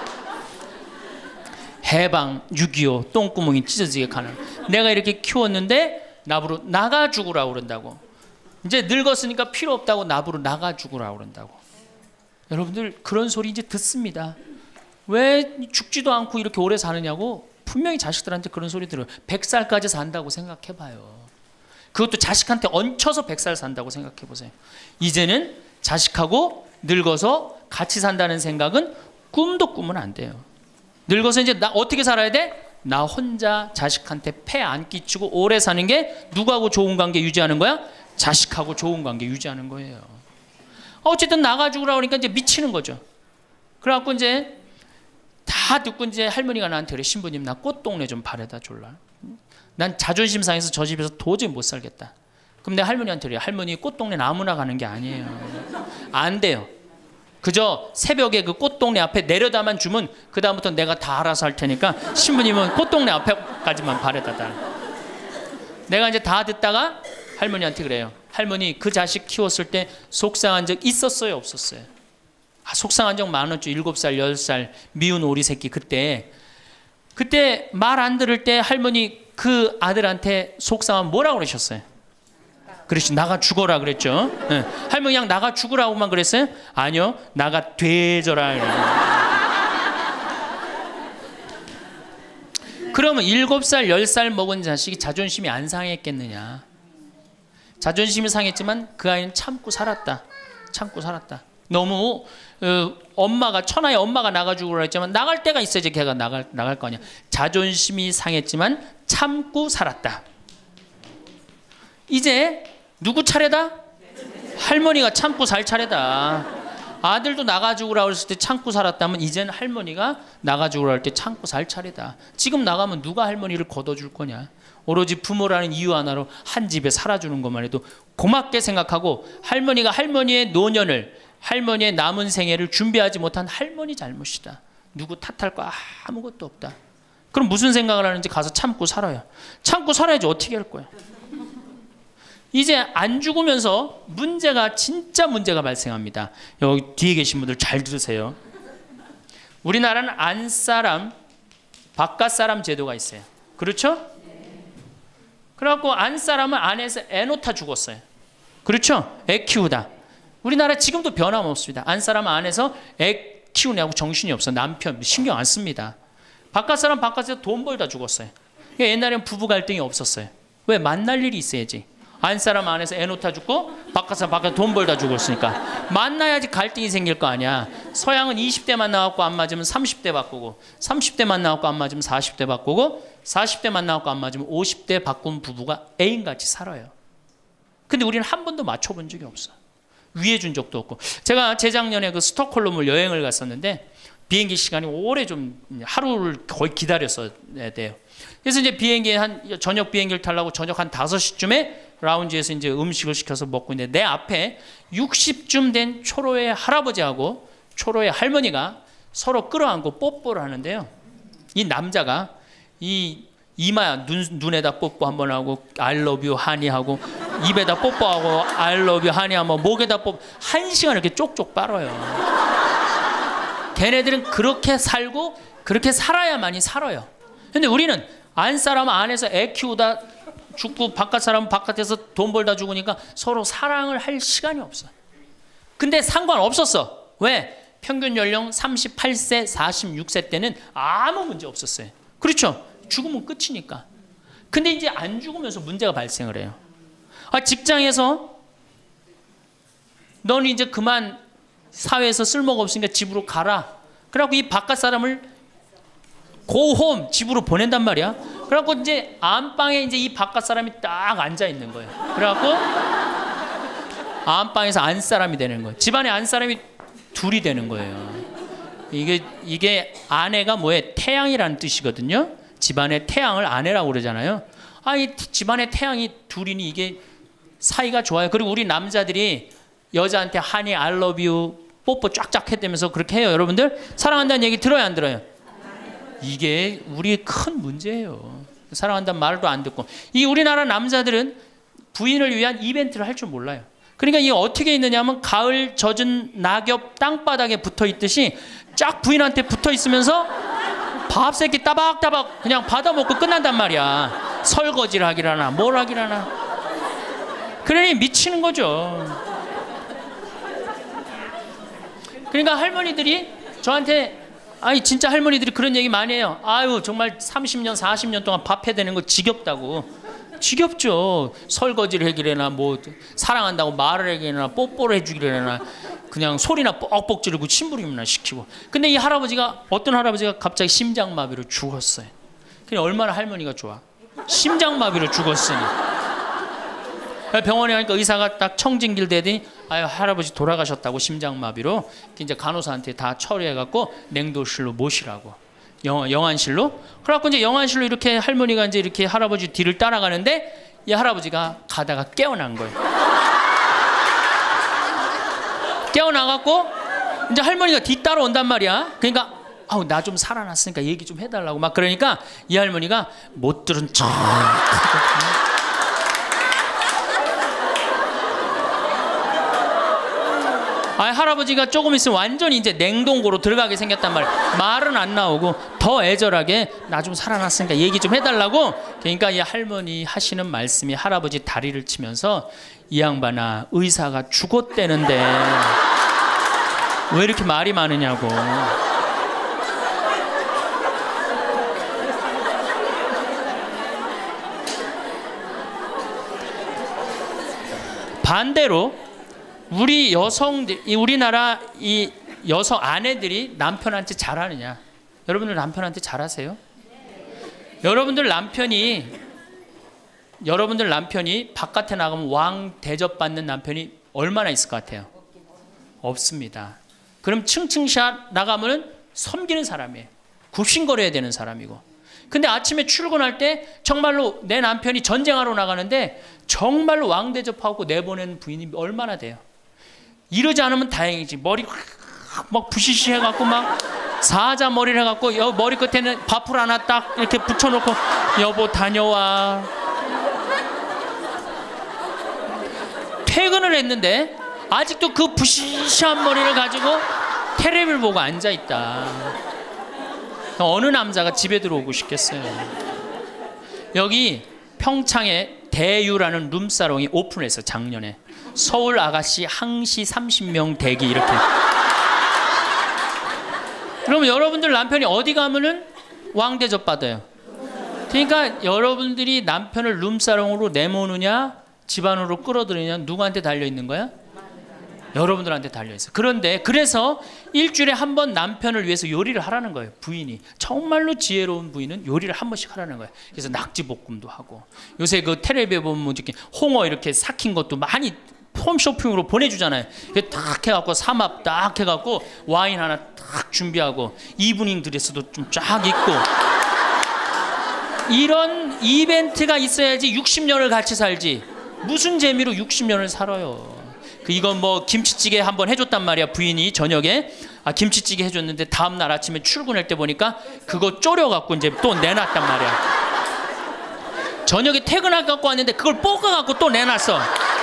해방, 육이오, 똥구멍이 찢어지게 가는. 내가 이렇게 키웠는데 나부로 나가 죽으라고 그런다고. 이제 늙었으니까 필요 없다고 나부로 나가 죽으라고 그런다고. 여러분들 그런 소리 이제 듣습니다. 왜 죽지도 않고 이렇게 오래 사느냐고 분명히 자식들한테 그런 소리 들어요. 백 살까지 산다고 생각해봐요. 그것도 자식한테 얹혀서 백 살 산다고 생각해보세요. 이제는 자식하고 늙어서 같이 산다는 생각은 꿈도 꾸면 안 돼요. 늙어서 이제 나 어떻게 살아야 돼? 나 혼자 자식한테 폐 안 끼치고 오래 사는 게 누구하고 좋은 관계 유지하는 거야? 자식하고 좋은 관계 유지하는 거예요. 어쨌든 나가 죽으라 그러니까 이제 미치는 거죠. 그래갖고 이제 다 듣고 이제 할머니가 나한테 그래. 신부님 나 꽃동네 좀 바래다 줄라. 난 자존심 상해서 저 집에서 도저히 못 살겠다. 그럼 내가 할머니한테 그래. 할머니 꽃동네는 아무나 가는 게 아니에요. 안 돼요. 그저 새벽에 그 꽃동네 앞에 내려다만 주면 그 다음부터 내가 다 알아서 할 테니까 신부님은 꽃동네 앞에까지만 바래다 달. 내가 이제 다 듣다가 할머니한테 그래요. 할머니 그 자식 키웠을 때 속상한 적 있었어요 없었어요? 아, 속상한 적 많았죠. 일곱 살 열 살 미운 오리 새끼 그때 그때 말 안 들을 때 할머니 그 아들한테 속상한 뭐라고 그러셨어요? 그렇지 나가 죽어라 그랬죠. 네. 할머니 그냥 나가 죽으라고만 그랬어요? 아니요 나가 되져라. 그러면 일곱 살 열 살 먹은 자식이 자존심이 안 상했겠느냐. 자존심이 상했지만 그 아이는 참고 살았다. 참고 살았다. 너무 어, 엄마가 천하의 엄마가 나가 죽으라 했지만 나갈 때가 있어야지 걔가 나갈, 나갈 거 아니야. 자존심이 상했지만 참고 살았다. 이제 누구 차례다? 할머니가 참고 살 차례다. 아들도 나가 죽으라 그랬을 때 참고 살았다면 이제는 할머니가 나가 죽으라 할 때 참고 살 차례다. 지금 나가면 누가 할머니를 걷어줄 거냐. 오로지 부모라는 이유 하나로 한 집에 살아주는 것만 해도 고맙게 생각하고 할머니가 할머니의 노년을 할머니의 남은 생애를 준비하지 못한 할머니 잘못이다. 누구 탓할 거 아무것도 없다. 그럼 무슨 생각을 하는지 가서 참고 살아요. 참고 살아야지 어떻게 할 거야. 이제 안 죽으면서 문제가 진짜 문제가 발생합니다. 여기 뒤에 계신 분들 잘 들으세요. 우리나라는 안사람 바깥사람 제도가 있어요. 그렇죠? 그래갖고 안사람은 안에서 애 놓다 죽었어요. 그렇죠? 애 키우다. 우리나라 지금도 변함없습니다. 안사람은 안에서 애 키우냐고 정신이 없어. 남편 신경 안 씁니다. 바깥사람 바깥에서 돈 벌다 죽었어요. 그러니까 옛날에는 부부 갈등이 없었어요. 왜? 만날 일이 있어야지. 안사람 안에서 애 놓다 죽고 바깥사람 바깥에 돈 벌다 죽었으니까 만나야지 갈등이 생길 거 아니야. 서양은 이십 대만 나왔고 안 맞으면 삼십 대 바꾸고 삼십 대만 나왔고 안 맞으면 사십 대 바꾸고 사십 대만 나왔고 안 맞으면 오십 대 바꾼 부부가 애인같이 살아요. 근데 우리는 한 번도 맞춰본 적이 없어. 위해 준 적도 없고. 제가 재작년에 그 스톡홀름을 여행을 갔었는데 비행기 시간이 오래 좀 하루를 거의 기다렸어야 돼요. 그래서 이제 비행기 한 저녁 비행기를 타려고 저녁 한 다섯 시쯤에 라운지에서 이제 음식을 시켜서 먹고 있는데 내 앞에 육십쯤 된 초로의 할아버지하고 초로의 할머니가 서로 끌어안고 뽀뽀를 하는데요. 이 남자가 이 이마 눈, 눈에다 뽀뽀 한번 하고 I love you 하니 하고 입에다 뽀뽀하고 I love you 하니 하고 목에다 뽀뽀 한 시간 이렇게 쪽쪽 빨아요. 걔네들은 그렇게 살고 그렇게 살아야만이 살아요. 근데 우리는 안 사람 안에서 애 키우다 죽고 바깥 사람은 바깥에서 돈 벌다 죽으니까 서로 사랑을 할 시간이 없어. 근데 상관없었어. 왜? 평균 연령 삼십팔 세 사십육 세 때는 아무 문제 없었어요. 그렇죠? 죽으면 끝이니까. 근데 이제 안 죽으면서 문제가 발생을 해요. 아, 직장에서 너는 이제 그만 사회에서 쓸모가 없으니까 집으로 가라. 그래갖고 이 바깥 사람을 고홈 집으로 보낸단 말이야. 그래갖고 이제 안방에 이제 이 바깥 사람이 딱 앉아 있는 거예요. 그래갖고 안방에서 안 사람이 되는 거예요. 집안에 안 사람이 둘이 되는 거예요. 이게 이게 아내가 뭐에 태양이라는 뜻이거든요. 집안의 태양을 아내라고 그러잖아요. 아, 이 집안의 태양이 둘이니 이게 사이가 좋아요. 그리고 우리 남자들이 여자한테 하니 I love you 뽀뽀 쫙쫙 했다면서 그렇게 해요. 여러분들 사랑한다는 얘기 들어요 안 들어요? 이게 우리의 큰 문제예요. 사랑한다는 말도 안 듣고. 이 우리나라 남자들은 부인을 위한 이벤트를 할 줄 몰라요. 그러니까 이게 어떻게 있느냐면 가을 젖은 낙엽 땅바닥에 붙어 있듯이 쫙 부인한테 붙어 있으면서 밥 새끼 따박따박 그냥 받아먹고 끝난단 말이야. 설거지를 하기라나 뭘 하기라나. 그러니 미치는 거죠. 그러니까 할머니들이 저한테 아니 진짜 할머니들이 그런 얘기 많이 해요. 아유 정말 삼십 년 사십 년 동안 밥 해대는 거 지겹다고. 지겹죠. 설거지를 해기래나 뭐 사랑한다고 말을 해기래나 뽀뽀를 해주기래나 그냥 소리나 뻑뻑 지르고 침부림이나 시키고. 근데 이 할아버지가 어떤 할아버지가 갑자기 심장마비로 죽었어요. 그냥 얼마나 할머니가 좋아. 심장마비로 죽었으니. 병원에 가니까 의사가 딱 청진길 대더니 아유 할아버지 돌아가셨다고 심장마비로. 이제 간호사한테 다 처리해갖고 냉도실로 모시라고. 영, 영안실로. 그래갖고 이제 영안실로 이렇게 할머니가 이제 이렇게 할아버지 뒤를 따라가는데 이 할아버지가 가다가 깨어난 거예요. 깨어나갖고 이제 할머니가 뒤 따라온단 말이야. 그러니까 아우 나 좀 살아났으니까 얘기 좀 해달라고 막 그러니까 이 할머니가 못 들은 척. 아 할아버지가 조금 있으면 완전히 이제 냉동고로 들어가게 생겼단 말이야. 말은 안 나오고 더 애절하게 나 좀 살아났으니까 얘기 좀 해달라고. 그러니까 이 할머니 하시는 말씀이 할아버지 다리를 치면서 이 양반아 의사가 죽었대는데 왜 이렇게 말이 많으냐고. 반대로 우리 여성들, 우리나라 이 여성 아내들이 남편한테 잘하느냐? 여러분들 남편한테 잘하세요? 네. 여러분들 남편이 여러분들 남편이 바깥에 나가면 왕 대접받는 남편이 얼마나 있을 것 같아요? 없습니다. 그럼 층층샷 나가면은 섬기는 사람이에요. 굽신거려야 되는 사람이고. 근데 아침에 출근할 때 정말로 내 남편이 전쟁하러 나가는데 정말로 왕 대접하고 내보내는 부인이 얼마나 돼요? 이러지 않으면 다행이지. 머리 막 부시시 해갖고 막 사자 머리를 해갖고 여 머리 끝에는 밥풀 하나 딱 이렇게 붙여놓고 여보 다녀와. 퇴근을 했는데 아직도 그 부시시한 머리를 가지고 테레비를 보고 앉아있다. 어느 남자가 집에 들어오고 싶겠어요. 여기 평창에 대유라는 룸사롱이 오픈했어 작년에. 서울 아가씨 항시 삼십 명 대기 이렇게. 그러면 여러분들 남편이 어디 가면은 왕대접 받아요. 그러니까 여러분들이 남편을 룸사롱으로 내모느냐 집안으로 끌어들이냐 누구한테 달려있는 거야? 여러분들한테 달려있어요. 그런데 그래서 일주일에 한 번 남편을 위해서 요리를 하라는 거예요. 부인이. 정말로 지혜로운 부인은 요리를 한 번씩 하라는 거예요. 그래서 낙지볶음도 하고 요새 그 텔레비에 보면 이렇게 홍어 이렇게 삭힌 것도 많이 홈쇼핑으로 보내주잖아요. 딱 해갖고 삼합 딱 해갖고 와인 하나 딱 준비하고 이브닝 드레스도 좀 쫙 입고 이런 이벤트가 있어야지 육십 년을 같이 살지. 무슨 재미로 육십 년을 살아요. 그 이건 뭐 김치찌개 한번 해줬단 말이야. 부인이 저녁에 아 김치찌개 해줬는데 다음날 아침에 출근할 때 보니까 그거 졸여갖고 이제 또 내놨단 말이야. 저녁에 퇴근할 갖고 왔는데 그걸 볶아갖고 또 내놨어.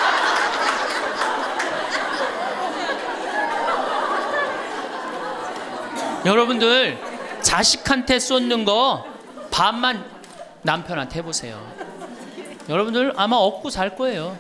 여러분들 자식한테 쏟는 거 반만 남편한테 해보세요. 여러분들 아마 얻고 살 거예요.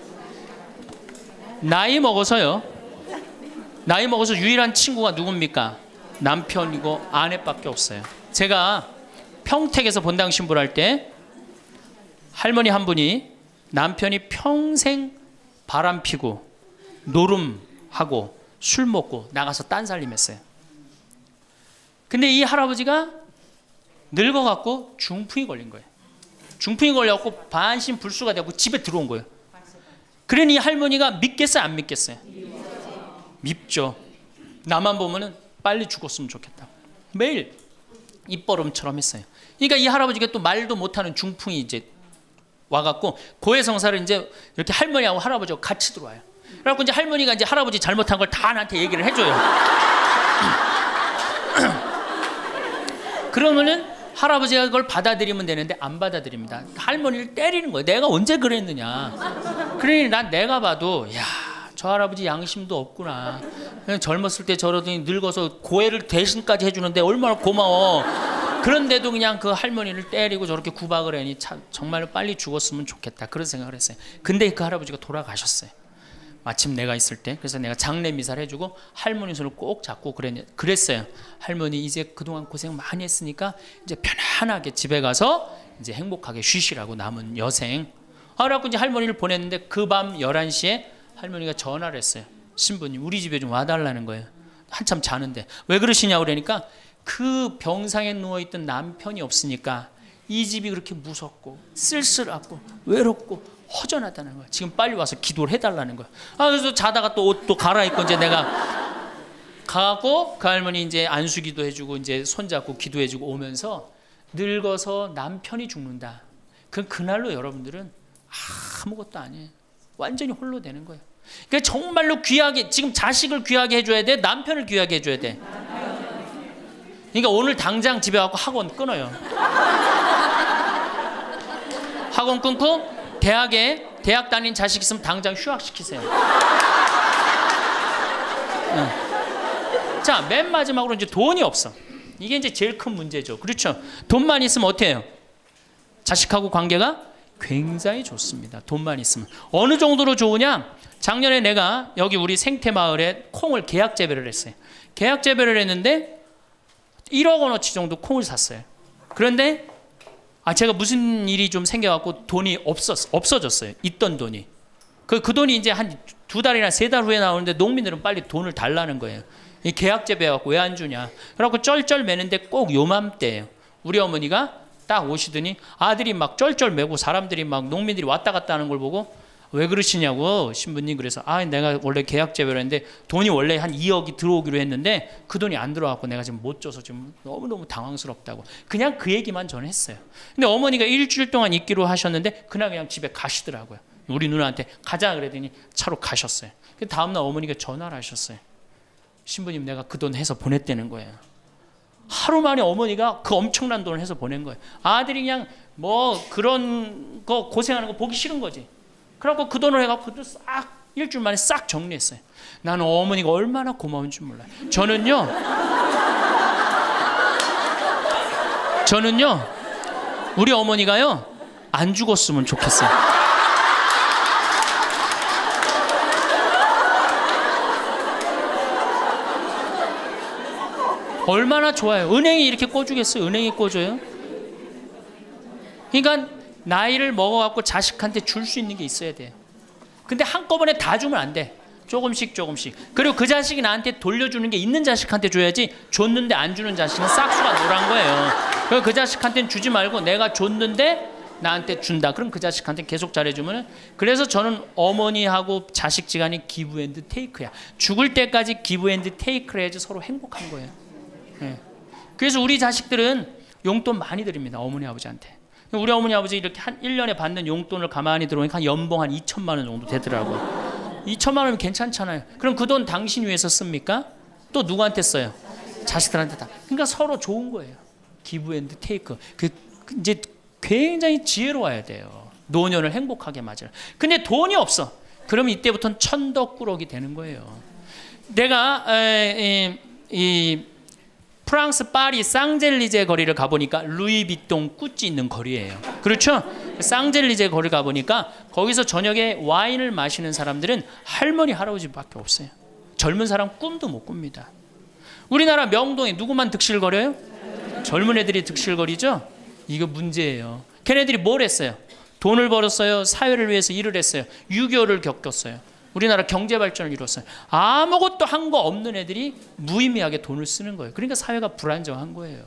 나이 먹어서요. 나이 먹어서 유일한 친구가 누굽니까? 남편이고 아내밖에 없어요. 제가 평택에서 본당 신부를 할 때 할머니 한 분이 남편이 평생 바람 피고 노름하고 술 먹고 나가서 딴살림했어요. 근데 이 할아버지가 늙어갖고 중풍이 걸린 거예요. 중풍이 걸려갖고 반신불수가 되고 집에 들어온 거예요. 그러니 이 할머니가 믿겠어요? 안 믿겠어요? 밉죠. 나만 보면은 빨리 죽었으면 좋겠다. 매일 입버름처럼 했어요. 그러니까 이 할아버지가 또 말도 못하는 중풍이 이제 와갖고 고해성사를 이제 이렇게 할머니하고 할아버지하고 같이 들어와요. 그래갖고 이제 할머니가 이제 할아버지 잘못한 걸 다 나한테 얘기를 해줘요. 그러면은 할아버지가 그걸 받아들이면 되는데 안 받아들입니다. 할머니를 때리는 거예요. 내가 언제 그랬느냐. 그러니 난 내가 봐도 야, 저 할아버지 양심도 없구나. 그냥 젊었을 때 저러더니 늙어서 고해를 대신까지 해주는데 얼마나 고마워. 그런데도 그냥 그 할머니를 때리고 저렇게 구박을 하니 참 정말로 빨리 죽었으면 좋겠다. 그런 생각을 했어요. 근데 그 할아버지가 돌아가셨어요. 마침 내가 있을 때. 그래서 내가 장례 미사를 해주고 할머니 손을 꼭 잡고 그랬, 그랬어요. 할머니 이제 그동안 고생 많이 했으니까 이제 편안하게 집에 가서 이제 행복하게 쉬시라고 남은 여생. 아, 그래갖고 이제 할머니를 보냈는데 그 밤 열한 시에 할머니가 전화를 했어요. 신부님 우리 집에 좀 와달라는 거예요. 한참 자는데. 왜 그러시냐고 그러니까 그 병상에 누워있던 남편이 없으니까 이 집이 그렇게 무섭고 쓸쓸하고 외롭고 허전하다는 거야. 지금 빨리 와서 기도를 해달라는 거야. 아, 그래서 자다가 또 옷도 갈아입고 이제 내가 가고 그 할머니 이제 안수기도 해주고 이제 손잡고 기도해주고 오면서 늙어서 남편이 죽는다. 그 그날로 여러분들은 아무것도 아니에요. 완전히 홀로 되는 거예요. 그러니까 정말로 귀하게 지금 자식을 귀하게 해줘야 돼. 남편을 귀하게 해줘야 돼. 그러니까 오늘 당장 집에 가고 학원 끊어요. 학원 끊고 대학에 대학 다닌 자식 있으면 당장 휴학시키세요. 응. 자, 맨 마지막으로 이제 돈이 없어. 이게 이제 제일 큰 문제죠. 그렇죠? 돈만 있으면 어떻게 해요? 자식하고 관계가 굉장히 좋습니다. 돈만 있으면. 어느 정도로 좋으냐? 작년에 내가 여기 우리 생태마을에 콩을 계약 재배를 했어요. 계약 재배를 했는데 일억 원어치 정도 콩을 샀어요. 그런데 아, 제가 무슨 일이 좀 생겨갖고 돈이 없었, 없어졌어요. 있던 돈이. 그, 그 돈이 이제 한 두 달이나 세 달 후에 나오는데 농민들은 빨리 돈을 달라는 거예요. 이 계약 재배해갖고 왜 안 주냐. 그래갖고 쩔쩔 매는데 꼭 요맘때예요. 우리 어머니가 딱 오시더니 아들이 막 쩔쩔 매고 사람들이 막 농민들이 왔다 갔다 하는 걸 보고 왜 그러시냐고 신부님. 그래서 아, 내가 원래 계약 재배를 했는데 돈이 원래 한 이억이 들어오기로 했는데 그 돈이 안 들어왔고 내가 지금 못 줘서 지금 너무너무 당황스럽다고 그냥 그 얘기만 저는 했어요. 근데 어머니가 일주일 동안 있기로 하셨는데 그날 그냥 집에 가시더라고요. 우리 누나한테 가자 그랬더니 차로 가셨어요. 그 다음날 어머니가 전화를 하셨어요. 신부님 내가 그 돈 해서 보냈다는 거예요. 하루 만에 어머니가 그 엄청난 돈을 해서 보낸 거예요. 아들이 그냥 뭐 그런 거 고생하는 거 보기 싫은 거지. 그래갖고 그 돈을 해갖고 그것도 싹 일주일 만에 싹 정리했어요. 나는 어머니가 얼마나 고마운 줄 몰라요. 저는요 저는요 우리 어머니가요 안 죽었으면 좋겠어요. 얼마나 좋아요. 은행이 이렇게 꿔주겠어요? 은행이 꿔줘요? 그러니까 나이를 먹어갖고 자식한테 줄 수 있는 게 있어야 돼요. 근데 한꺼번에 다 주면 안 돼. 조금씩 조금씩. 그리고 그 자식이 나한테 돌려주는 게 있는 자식한테 줘야지 줬는데 안 주는 자식은 싹수가 노란 거예요. 그래서 그 자식한테는 주지 말고 내가 줬는데 나한테 준다. 그럼 그 자식한테 계속 잘해주면. 그래서 저는 어머니하고 자식지간이 기브 앤드 테이크야. 죽을 때까지 기브 앤드 테이크를 해야지 서로 행복한 거예요. 네. 그래서 우리 자식들은 용돈 많이 드립니다. 어머니 아버지한테. 우리 어머니 아버지 이렇게 한 일 년에 받는 용돈을 가만히 들어보니까 한 연봉 한 이천만 원 정도 되더라고요. 이천만 원이면 괜찮잖아요. 그럼 그 돈 당신 위해서 씁니까? 또 누구한테 써요? 자식들한테 다. 그러니까 서로 좋은 거예요. 기브 앤드 테이크. 그 이제 굉장히 지혜로워야 돼요. 노년을 행복하게 맞아요. 근데 돈이 없어. 그러면 이때부터는 천덕꾸러기 되는 거예요. 내가 에, 이, 이 프랑스 파리 쌍젤리제 거리를 가보니까 루이비통 꾸찌 있는 거리예요. 그렇죠? 쌍젤리제 거리 가보니까 거기서 저녁에 와인을 마시는 사람들은 할머니 할아버지밖에 없어요. 젊은 사람 꿈도 못 꿉니다. 우리나라 명동에 누구만 득실거려요? 젊은 애들이 득실거리죠? 이거 문제예요. 걔네들이 뭘 했어요? 돈을 벌었어요. 사회를 위해서 일을 했어요. 유교를 겪었어요. 우리나라 경제 발전을 이뤘어요. 아무것도 한 거 없는 애들이 무의미하게 돈을 쓰는 거예요. 그러니까 사회가 불안정한 거예요.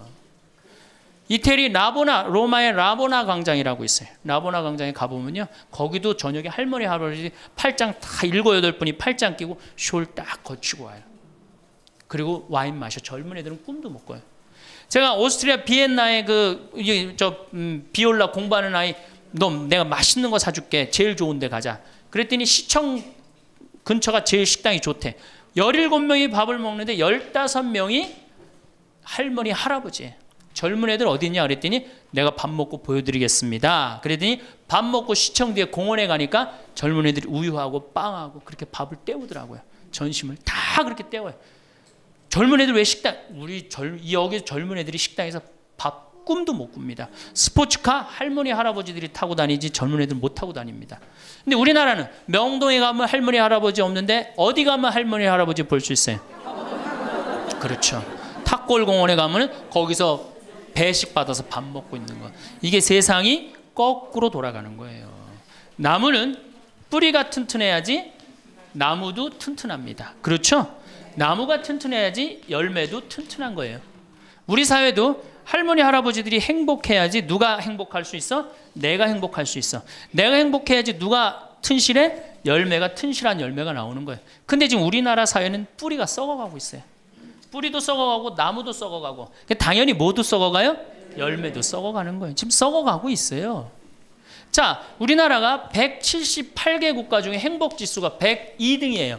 이태리 라보나, 로마의 라보나 광장이라고 있어요. 라보나 광장에 가보면요, 거기도 저녁에 할머니 할아버지 팔짱 다 일곱 여덟 분이 팔짱 끼고 숄 딱 거치고 와요. 그리고 와인 마셔. 젊은 애들은 꿈도 못 꿔요. 제가 오스트리아 비엔나에 그 저 음, 비올라 공부하는 아이, 너 내가 맛있는 거 사줄게. 제일 좋은 데 가자. 그랬더니 시청 근처가 제일 식당이 좋대. 열일곱 명이 밥을 먹는데 열다섯 명이 할머니 할아버지예요. 젊은 애들 어디 있냐 그랬더니 내가 밥 먹고 보여드리겠습니다. 그랬더니 밥 먹고 시청 뒤에 공원에 가니까 젊은 애들이 우유하고 빵하고 그렇게 밥을 때우더라고요. 전심을 다 그렇게 때워요. 젊은 애들 왜 식당, 우리 젊, 여기 젊은 애들이 식당에서 밥 꿈도 못 꿉니다. 스포츠카 할머니 할아버지들이 타고 다니지 젊은 애들 못 타고 다닙니다. 근데 우리나라는 명동에 가면 할머니 할아버지 없는데 어디 가면 할머니 할아버지 볼 수 있어요? 그렇죠. 탑골공원에 가면 거기서 배식 받아서 밥 먹고 있는 거. 이게 세상이 거꾸로 돌아가는 거예요. 나무는 뿌리가 튼튼해야지 나무도 튼튼합니다. 그렇죠? 나무가 튼튼해야지 열매도 튼튼한 거예요. 우리 사회도 할머니 할아버지들이 행복해야지 누가 행복할 수 있어? 내가 행복할 수 있어. 내가 행복해야지 누가 튼실해? 열매가 튼실한 열매가 나오는 거예요. 근데 지금 우리나라 사회는 뿌리가 썩어가고 있어요. 뿌리도 썩어가고 나무도 썩어가고 당연히 모두 썩어가요? 열매도 썩어가는 거예요. 지금 썩어가고 있어요. 자, 우리나라가 백칠십팔 개 국가 중에 행복지수가 백이 등이에요.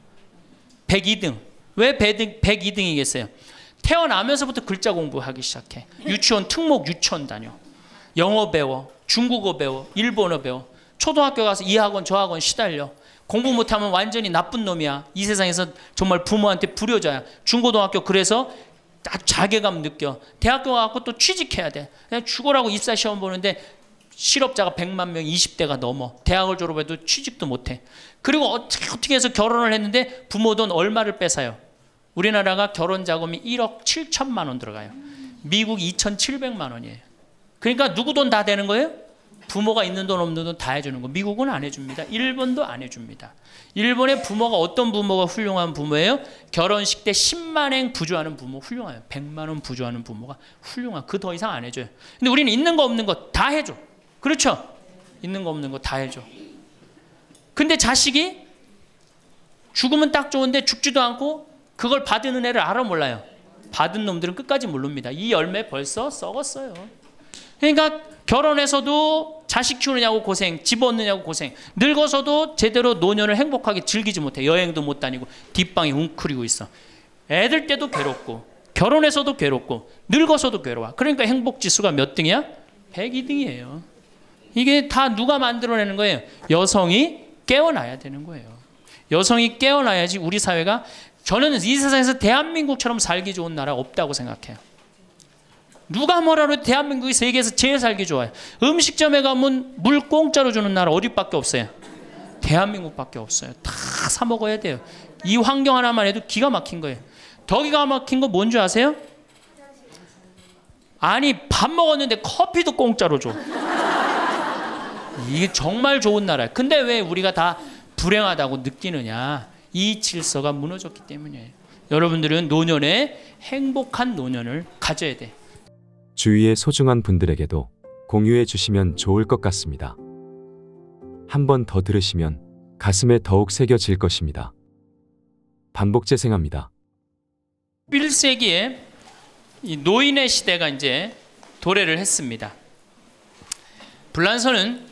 백이 등. 왜 백이 등이겠어요? 태어나면서부터 글자 공부하기 시작해. 유치원 특목 유치원 다녀. 영어 배워. 중국어 배워. 일본어 배워. 초등학교 가서 이 학원 저 학원 시달려. 공부 못하면 완전히 나쁜 놈이야. 이 세상에서 정말 부모한테 불효자야. 중고등학교 그래서 자괴감 느껴. 대학교 가서 또 취직해야 돼. 그냥 죽어라고 입사 시험 보는데 실업자가 백만 명, 이십 대가 넘어. 대학을 졸업해도 취직도 못해. 그리고 어떻게 어떻게 해서 결혼을 했는데 부모 돈 얼마를 뺏어요. 우리나라가 결혼 자금이 일억 칠천만 원 들어가요. 미국 이천칠백만 원이에요. 그러니까 누구 돈 다 되는 거예요? 부모가 있는 돈 없는 돈 다 해주는 거. 미국은 안 해줍니다. 일본도 안 해줍니다. 일본의 부모가 어떤 부모가 훌륭한 부모예요? 결혼식 때 십만 엔 부주하는 부모 훌륭해요. 백만 원 부주하는 부모가 훌륭한. 그 더 이상 안 해줘요. 근데 우리는 있는 거 없는 거 다 해줘. 그렇죠? 있는 거 없는 거 다 해줘. 근데 자식이 죽으면 딱 좋은데 죽지도 않고 그걸 받은 은혜를 알아 몰라요. 받은 놈들은 끝까지 모릅니다. 이 열매 벌써 썩었어요. 그러니까 결혼해서도 자식 키우느냐고 고생, 집 얻느냐고 고생, 늙어서도 제대로 노년을 행복하게 즐기지 못해. 여행도 못 다니고 뒷방에 웅크리고 있어. 애들 때도 괴롭고 결혼해서도 괴롭고 늙어서도 괴로워. 그러니까 행복지수가 몇 등이야? 백이 등이에요. 이게 다 누가 만들어내는 거예요? 여성이 깨어나야 되는 거예요. 여성이 깨어나야지 우리 사회가, 저는 이 세상에서 대한민국처럼 살기 좋은 나라 없다고 생각해요. 누가 뭐라 해도 대한민국이 세계에서 제일 살기 좋아요. 음식점에 가면 물 공짜로 주는 나라 어디밖에 없어요? 대한민국밖에 없어요. 다 사 먹어야 돼요. 이 환경 하나만 해도 기가 막힌 거예요. 더 기가 막힌 거 뭔지 아세요? 아니 밥 먹었는데 커피도 공짜로 줘. 이게 정말 좋은 나라예요. 근데 왜 우리가 다 불행하다고 느끼느냐? 이 질서가 무너졌기 때문이에요. 여러분들은 노년에 행복한 노년을 가져야 돼. 주위의 소중한 분들에게도 공유해 주시면 좋을 것 같습니다. 한 번 더 들으시면 가슴에 더욱 새겨질 것입니다. 반복 재생합니다. 일 세기에 이 노인의 시대가 이제 도래를 했습니다. 불란서는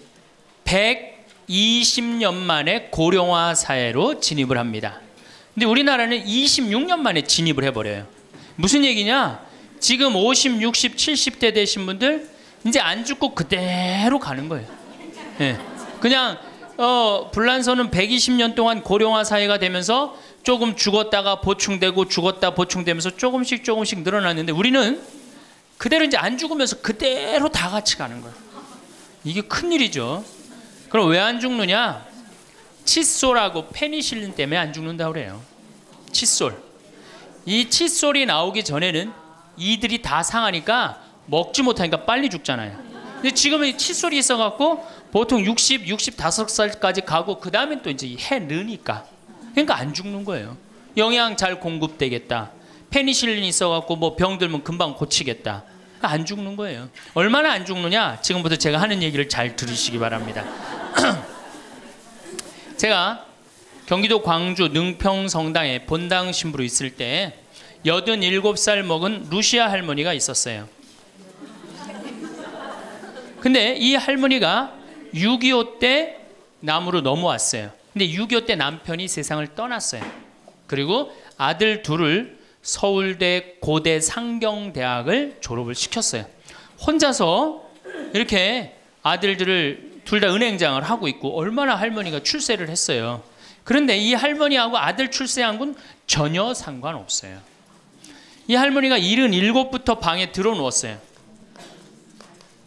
백이십 년 만에 고령화 사회로 진입을 합니다. 근데 우리나라는 이십육 년 만에 진입을 해버려요. 무슨 얘기냐? 지금 오십, 육십, 칠십 대 되신 분들 이제 안 죽고 그대로 가는 거예요. 네. 그냥 어, 불란서는 백이십 년 동안 고령화 사회가 되면서 조금 죽었다가 보충되고 죽었다 보충되면서 조금씩 조금씩 늘어났는데 우리는 그대로 이제 안 죽으면서 그대로 다 같이 가는 거예요. 이게 큰일이죠. 그럼 왜 안 죽느냐? 칫솔하고 페니실린 때문에 안 죽는다고 그래요. 칫솔. 이 칫솔이 나오기 전에는 이들이 다 상하니까 먹지 못하니까 빨리 죽잖아요. 근데 지금은 칫솔이 있어갖고 보통 육십, 육십오 살까지 가고 그 다음에 또 이제 해 느니까. 그러니까 안 죽는 거예요. 영양 잘 공급되겠다. 페니실린이 있어갖고 뭐 병 들면 금방 고치겠다. 안 죽는 거예요. 얼마나 안 죽느냐? 지금부터 제가 하는 얘기를 잘 들으시기 바랍니다. 제가 경기도 광주 능평 성당에 본당 신부로 있을 때 여든일곱 살 먹은 루시아 할머니가 있었어요. 근데 이 할머니가 육이오 때 남으로 넘어왔어요. 근데 육이오 때 남편이 세상을 떠났어요. 그리고 아들 둘을 서울대 고대 상경대학을 졸업을 시켰어요. 혼자서 이렇게 아들들을 둘 다 은행장을 하고 있고 얼마나 할머니가 출세를 했어요. 그런데 이 할머니하고 아들 출세한 건 전혀 상관없어요. 이 할머니가 일흔일곱부터 방에 들어 누웠어요.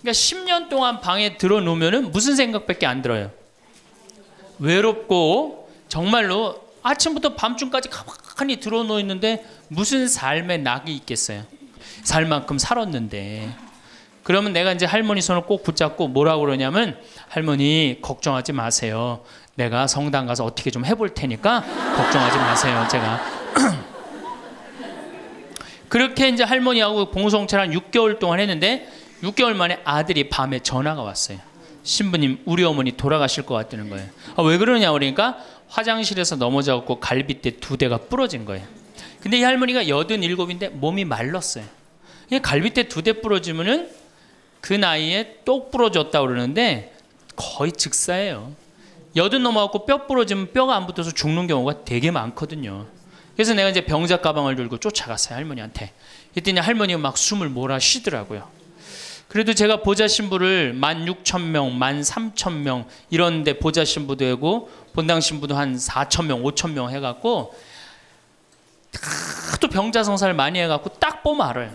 그러니까 십 년 동안 방에 들어놓으면 무슨 생각밖에 안 들어요. 외롭고 정말로 아침부터 밤중까지 가만히 들어놓여 있는데 무슨 삶의 낙이 있겠어요. 살 만큼 살았는데. 그러면 내가 이제 할머니 손을 꼭 붙잡고 뭐라고 그러냐면, 할머니 걱정하지 마세요. 내가 성당 가서 어떻게 좀 해볼 테니까 걱정하지 마세요. 제가 그렇게 이제 할머니하고 봉송체를 한 육 개월 동안 했는데, 육 개월 만에 아들이 밤에 전화가 왔어요. 신부님, 우리 어머니 돌아가실 것 같다는 거예요. 아, 왜 그러냐 그러니까 화장실에서 넘어져갖고 갈빗대 두 대가 부러진 거예요. 근데 이 할머니가 여든일곱인데 몸이 말랐어요. 갈빗대 두 대 부러지면은 그 나이에 똑 부러졌다 그러는데 거의 즉사예요. 여든 넘어갖고 뼈 부러지면 뼈가 안 붙어서 죽는 경우가 되게 많거든요. 그래서 내가 이제 병자 가방을 들고 쫓아갔어요, 할머니한테. 그랬더니 할머니가 막 숨을 몰아 쉬더라고요. 그래도 제가 보좌 신부를 만 육천 명, 만 삼천 명 이런데 보좌 신부도 하고 본당 신부도 한 사천 명, 오천 명 해갖고 또 병자 성사를 많이 해갖고 딱 보면 알아요.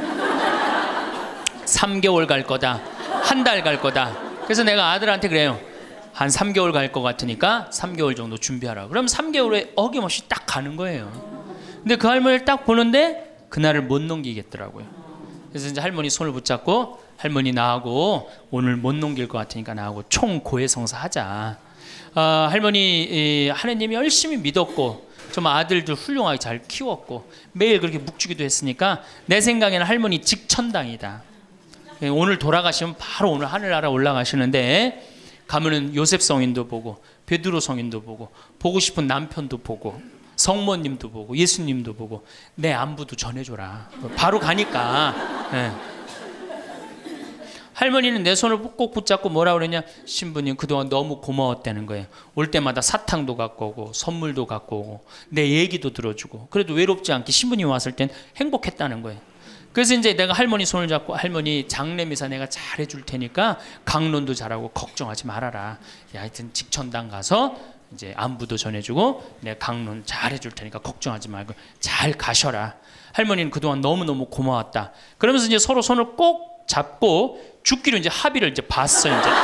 삼 개월 갈 거다, 한 달 갈 거다. 그래서 내가 아들한테 그래요. 한 삼 개월 갈 것 같으니까 삼 개월 정도 준비하라. 그럼 삼 개월에 어김없이 딱 가는 거예요. 근데 그 할머니를 딱 보는데 그날을 못 넘기겠더라고요. 그래서 이제 할머니 손을 붙잡고, 할머니 나하고 오늘 못 넘길 것 같으니까 나하고 총 고해성사 하자. 어, 할머니 하느님이 열심히 믿었고 좀 아들들 훌륭하게 잘 키웠고 매일 그렇게 묵주기도 했으니까 내 생각에는 할머니 직천당이다. 오늘 돌아가시면 바로 오늘 하늘나라 올라가시는데, 가면은 요셉 성인도 보고 베드로 성인도 보고 보고 싶은 남편도 보고 성모님도 보고 예수님도 보고 내 안부도 전해줘라. 바로 가니까. 네. 할머니는 내 손을 꼭 붙잡고 뭐라 그러냐, 신부님 그동안 너무 고마웠다는 거예요. 올 때마다 사탕도 갖고 오고 선물도 갖고 오고 내 얘기도 들어주고 그래도 외롭지 않게 신부님 왔을 땐 행복했다는 거예요. 그래서 이제 내가 할머니 손을 잡고, 할머니 장례미사 내가 잘 해줄 테니까 강론도 잘하고 걱정하지 말아라. 하여튼 직천당 가서 이제 안부도 전해주고 내가 강론 잘 해줄 테니까 걱정하지 말고 잘 가셔라. 할머니는 그동안 너무너무 고마웠다. 그러면서 이제 서로 손을 꼭 잡고 죽기로 이제 합의를 이제 봤어요. 이제.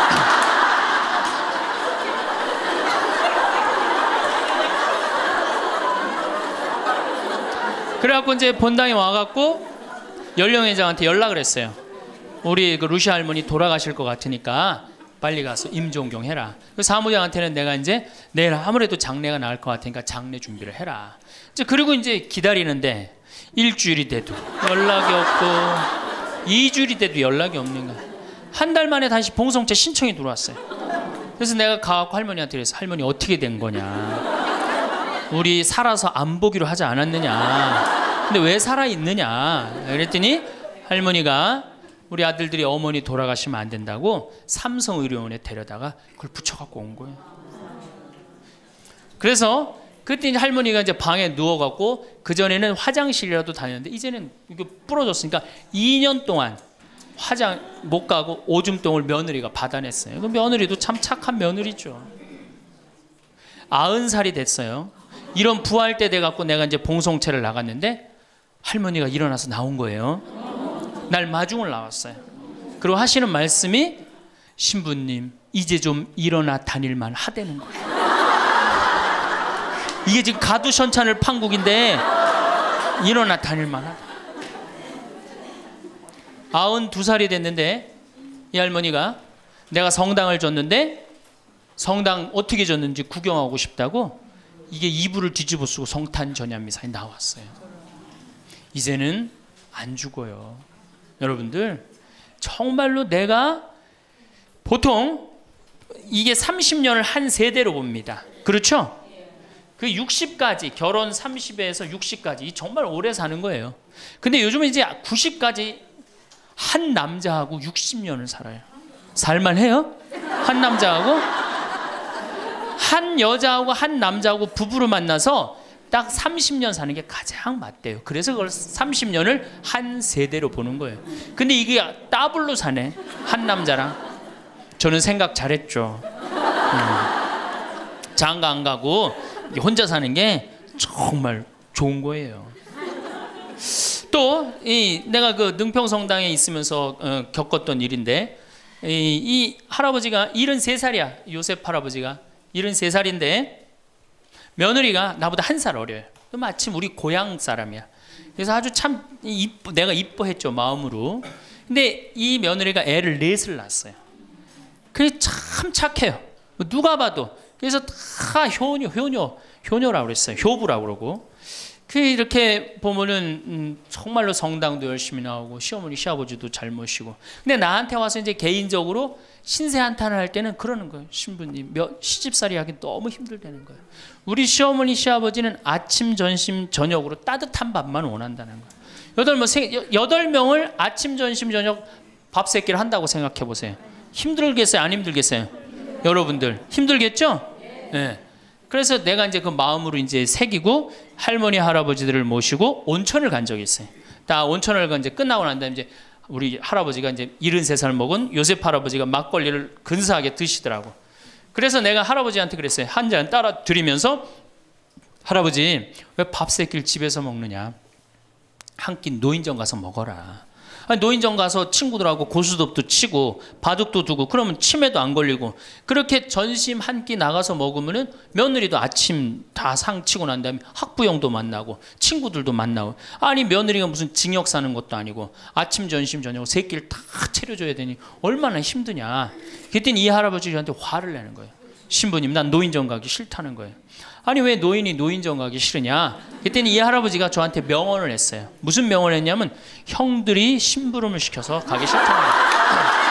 그래갖고 이제 본당에 와갖고 연령회장한테 연락을 했어요. 우리 그 루시 할머니 돌아가실 것 같으니까 빨리 가서 임종경 해라. 그 사무장한테는 내가 이제 내일 아무래도 장례가 나을 것 같으니까 장례 준비를 해라. 이제 그리고 이제 기다리는데 일주일이 돼도 연락이 없고 이 주일이 돼도 연락이 없는 거야. 한 달 만에 다시 봉송체 신청이 들어왔어요. 그래서 내가 가갖고 할머니한테 그래서, 할머니 어떻게 된 거냐, 우리 살아서 안 보기로 하지 않았느냐, 근데 왜 살아있느냐 그랬더니 할머니가 우리 아들들이 어머니 돌아가시면 안 된다고 삼성의료원에 데려다가 그걸 붙여갖고 온 거예요. 그래서 그때 이제 할머니가 이제 방에 누워갖고, 그전에는 화장실이라도 다녔는데 이제는 이게 부러졌으니까 이 년 동안 화장 못 가고 오줌똥을 며느리가 받아냈어요. 그 며느리도 참 착한 며느리죠. 아흔 살이 됐어요. 이런 부활 때 돼갖고 내가 이제 봉송체를 나갔는데 할머니가 일어나서 나온 거예요. 날 마중을 나왔어요. 그리고 하시는 말씀이, 신부님 이제 좀 일어나 다닐만 하다는 거예요. 이게 지금 가두션찬을 판국인데 일어나 다닐만 하다. 아흔두 살이 됐는데 이 할머니가 내가 성당을 줬는데 성당 어떻게 줬는지 구경하고 싶다고 이게 이불을 뒤집어 쓰고 성탄 전야미사에 나왔어요. 이제는 안 죽어요. 여러분들 정말로 내가 보통 이게 삼십 년을 한 세대로 봅니다. 그렇죠? 그 육십까지, 결혼 삼십에서 육십까지 정말 오래 사는 거예요. 근데 요즘은 이제 구십까지 한 남자하고 육십 년을 살아요. 살만해요? 한 남자하고 한 여자하고 한 남자하고 부부로 만나서 딱 삼십 년 사는 게 가장 맞대요. 그래서 그걸 삼십 년을 한 세대로 보는 거예요. 근데 이게 더블로 사네, 한 남자랑. 저는 생각 잘했죠. 음. 장가 안 가고 혼자 사는 게 정말 좋은 거예요. 또 이 내가 그 능평성당에 있으면서 어, 겪었던 일인데 이, 이 할아버지가 일흔세 살이야. 요셉 할아버지가 일흔세 살인데 며느리가 나보다 한 살 어려요. 마침 우리 고향 사람이야. 그래서 아주 참 이뻐, 내가 이뻐했죠, 마음으로. 근데 이 며느리가 애를 넷을 낳았어요. 그게 참 착해요. 누가 봐도. 그래서 다 효녀, 효녀, 효녀라고 그랬어요. 효부라고 그러고. 그 이렇게 보면은 음, 정말로 성당도 열심히 나오고 시어머니 시아버지도 잘 모시고. 근데 나한테 와서 이제 개인적으로 신세 한탄을 할 때는 그러는 거예요. 신부님 몇, 시집살이 하기 너무 힘들다는 거예요. 우리 시어머니 시아버지는 아침 점심 저녁으로 따뜻한 밥만 원한다는 거예요. 여덟 명 여덟 명을 아침 점심 저녁 밥 세 끼를 한다고 생각해 보세요. 힘들겠어요? 안 힘들겠어요? 여러분들 힘들겠죠? 네. 그래서 내가 이제 그 마음으로 이제 새기고 할머니 할아버지들을 모시고 온천을 간 적이 있어요. 다 온천을 간 이제 끝나고 난 다음에 이제 우리 할아버지가 이제 일흔세 살 먹은 요셉 할아버지가 막걸리를 근사하게 드시더라고. 그래서 내가 할아버지한테 그랬어요. 한 잔 따라 드리면서 할아버지 왜 밥 세 끼를 집에서 먹느냐? 한 끼 노인정 가서 먹어라. 아니, 노인정 가서 친구들하고 고스톱도 치고 바둑도 두고 그러면 치매도 안 걸리고 그렇게 전심 한 끼 나가서 먹으면은 며느리도 아침 다 상 치고 난 다음에 학부형도 만나고 친구들도 만나고 아니 며느리가 무슨 징역 사는 것도 아니고 아침 전심 저녁 세 끼를 다 차려줘야 되니 얼마나 힘드냐. 그랬더니 이 할아버지 저한테 화를 내는 거예요. 신부님 난 노인정 가기 싫다는 거예요. 아니 왜 노인이 노인정 가기 싫으냐. 그랬더니 이 할아버지가 저한테 명언을 했어요. 무슨 명언을 했냐면 형들이 심부름을 시켜서 가기 싫다는 거예요.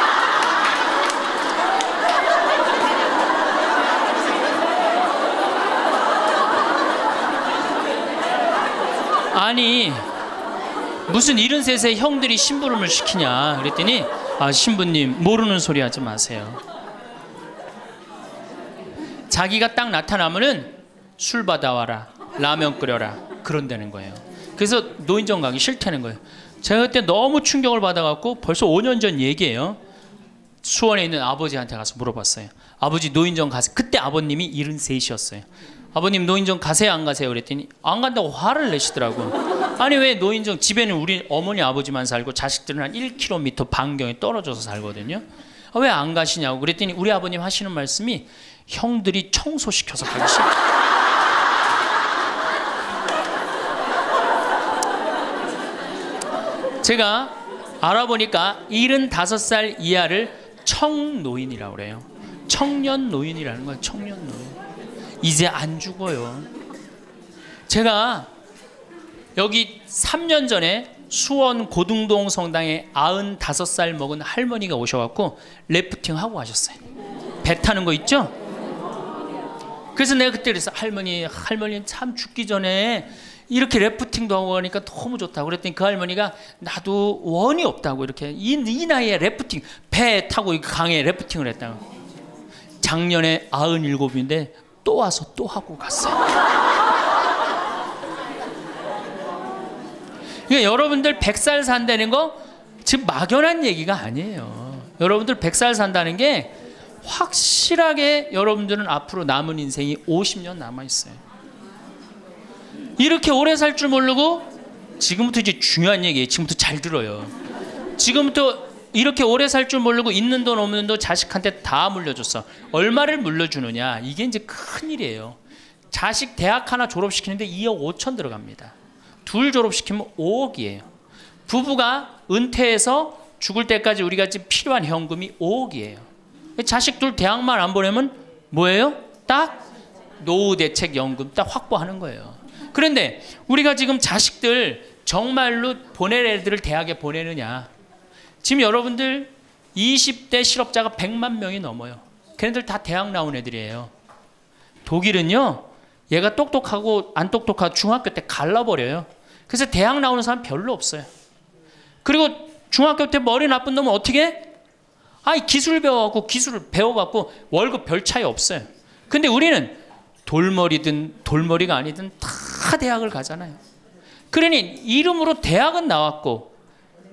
아니 무슨 일흔세 세 형들이 심부름을 시키냐. 그랬더니 아 신부님 모르는 소리 하지 마세요. 자기가 딱 나타나면은 술 받아와라, 라면 끓여라 그런다는 거예요. 그래서 노인정 가기 싫다는 거예요. 제가 그때 너무 충격을 받아갖고 벌써 오 년 전 얘기예요. 수원에 있는 아버지한테 가서 물어봤어요. 아버지 노인정 가세요. 그때 아버님이 일흔셋이었어요. 아버님 노인정 가세요 안 가세요? 그랬더니 안 간다고 화를 내시더라고요. 아니 왜 노인정 집에는 우리 어머니 아버지만 살고 자식들은 한 일 킬로미터 반경에 떨어져서 살거든요. 아, 왜 안 가시냐고 그랬더니 우리 아버님 하시는 말씀이 형들이 청소시켜서 가기 싫어. 제가 알아보니까 일흔다섯 살 이하를 청노인이라고 그래요. 청년 노인이라는 거예요. 청년 노인. 이제 안 죽어요. 제가 여기 삼 년 전에 수원 고등동 성당에 아흔다섯 살 먹은 할머니가 오셔갖고 래프팅 하고 가셨어요. 배 타는 거 있죠? 그래서 내가 그때 그랬어. 할머니, 할머니 참 죽기 전에 이렇게 래프팅도 하고 가니까 너무 좋다고 그랬더니 그 할머니가 나도 원이 없다고 이렇게 이, 이 나이에 래프팅 배 타고 강에 래프팅을 했다고. 작년에 아흔일곱인데 또 와서 또 하고 갔어요. 그러니까 여러분들 백 살 산다는 거 지금 막연한 얘기가 아니에요. 여러분들 백 살 산다는 게 확실하게 여러분들은 앞으로 남은 인생이 오십 년 남아있어요. 이렇게 오래 살 줄 모르고 지금부터 이제 중요한 얘기예요. 지금부터 잘 들어요. 지금부터 이렇게 오래 살 줄 모르고 있는 돈 없는 돈 자식한테 다 물려줬어. 얼마를 물려주느냐. 이게 이제 큰일이에요. 자식 대학 하나 졸업시키는데 이억 오천 들어갑니다. 둘 졸업시키면 오억이에요. 부부가 은퇴해서 죽을 때까지 우리가 지금 필요한 현금이 오억이에요. 자식 둘 대학만 안 보내면 뭐예요? 딱 노후대책연금 딱 확보하는 거예요. 그런데 우리가 지금 자식들 정말로 보낼 애들을 대학에 보내느냐. 지금 여러분들 이십 대 실업자가 백만 명이 넘어요. 걔네들 다 대학 나온 애들이에요. 독일은요. 얘가 똑똑하고 안 똑똑하고 중학교 때 갈라버려요. 그래서 대학 나오는 사람 별로 없어요. 그리고 중학교 때 머리 나쁜 놈은 어떻게 해? 아이 기술 배워갖고 기술을 배워갖고 월급 별 차이 없어요. 근데 우리는 돌머리든 돌머리가 아니든 다 대학을 가잖아요. 그러니 이름으로 대학은 나왔고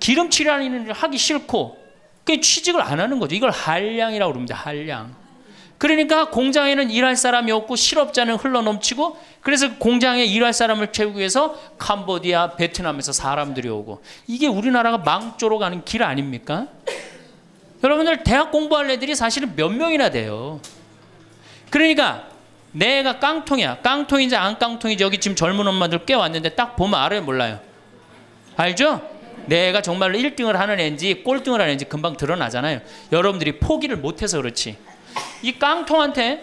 기름칠이라는 일을 하기 싫고 그 취직을 안 하는 거죠. 이걸 한량이라고 그럽니다. 한량. 그러니까 공장에는 일할 사람이 없고 실업자는 흘러넘치고, 그래서 공장에 일할 사람을 채우기 위해서 캄보디아, 베트남에서 사람들이 오고, 이게 우리나라가 망조로 가는 길 아닙니까? 여러분들 대학 공부할 애들이 사실은 몇 명이나 돼요. 그러니까 내가 깡통이야. 깡통인지 안 깡통인지 여기 지금 젊은 엄마들 꽤 왔는데 딱 보면 알아요, 몰라요? 알죠? 내가 정말로 일 등을 하는 애인지 꼴등을 하는 애인지 금방 드러나잖아요. 여러분들이 포기를 못해서 그렇지. 이 깡통한테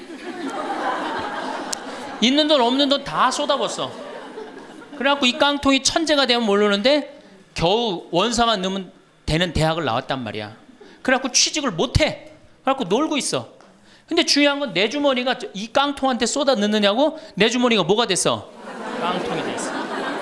있는 돈 없는 돈 다 쏟아붓어. 그래갖고 이 깡통이 천재가 되면 모르는데 겨우 원서만 넣으면 되는 대학을 나왔단 말이야. 그래갖고 취직을 못해. 그래갖고 놀고 있어. 근데 중요한 건 내 주머니가 이 깡통한테 쏟아 넣느냐고, 내 주머니가 뭐가 됐어? 깡통이 됐어.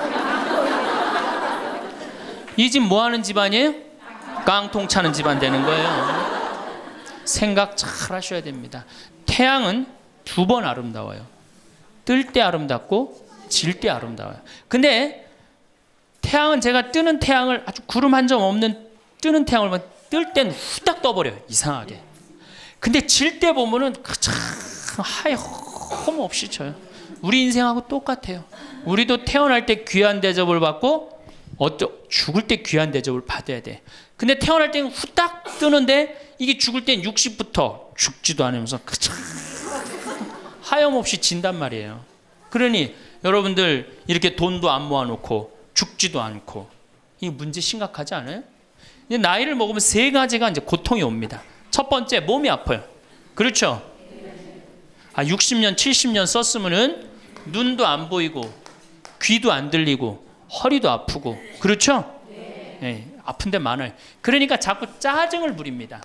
이 집 뭐 하는 집안이에요? 깡통 차는 집안 되는 거예요. 생각 잘 하셔야 됩니다. 태양은 두 번 아름다워요. 뜰 때 아름답고 질 때 아름다워요. 근데 태양은 제가 뜨는 태양을, 아주 구름 한 점 없는 뜨는 태양을 보면 뜰 땐 후딱 떠버려요. 이상하게. 근데 질 때 보면은 참 하염 없이 져요. 우리 인생하고 똑같아요. 우리도 태어날 때 귀한 대접을 받고 어떠, 죽을 때 귀한 대접을 받아야 돼. 근데 태어날 때는 후딱 뜨는데 이게 죽을 땐 육십부터 죽지도 않으면서 참 하염없이 진단 말이에요. 그러니 여러분들 이렇게 돈도 안 모아놓고 죽지도 않고, 이 문제 심각하지 않아요? 이제 나이를 먹으면 세 가지가 이제 고통이 옵니다. 첫 번째, 몸이 아파요. 그렇죠? 아, 육십 년, 칠십 년 썼으면은 눈도 안 보이고 귀도 안 들리고 허리도 아프고, 그렇죠? 네, 아픈 데 많아요. 그러니까 자꾸 짜증을 부립니다.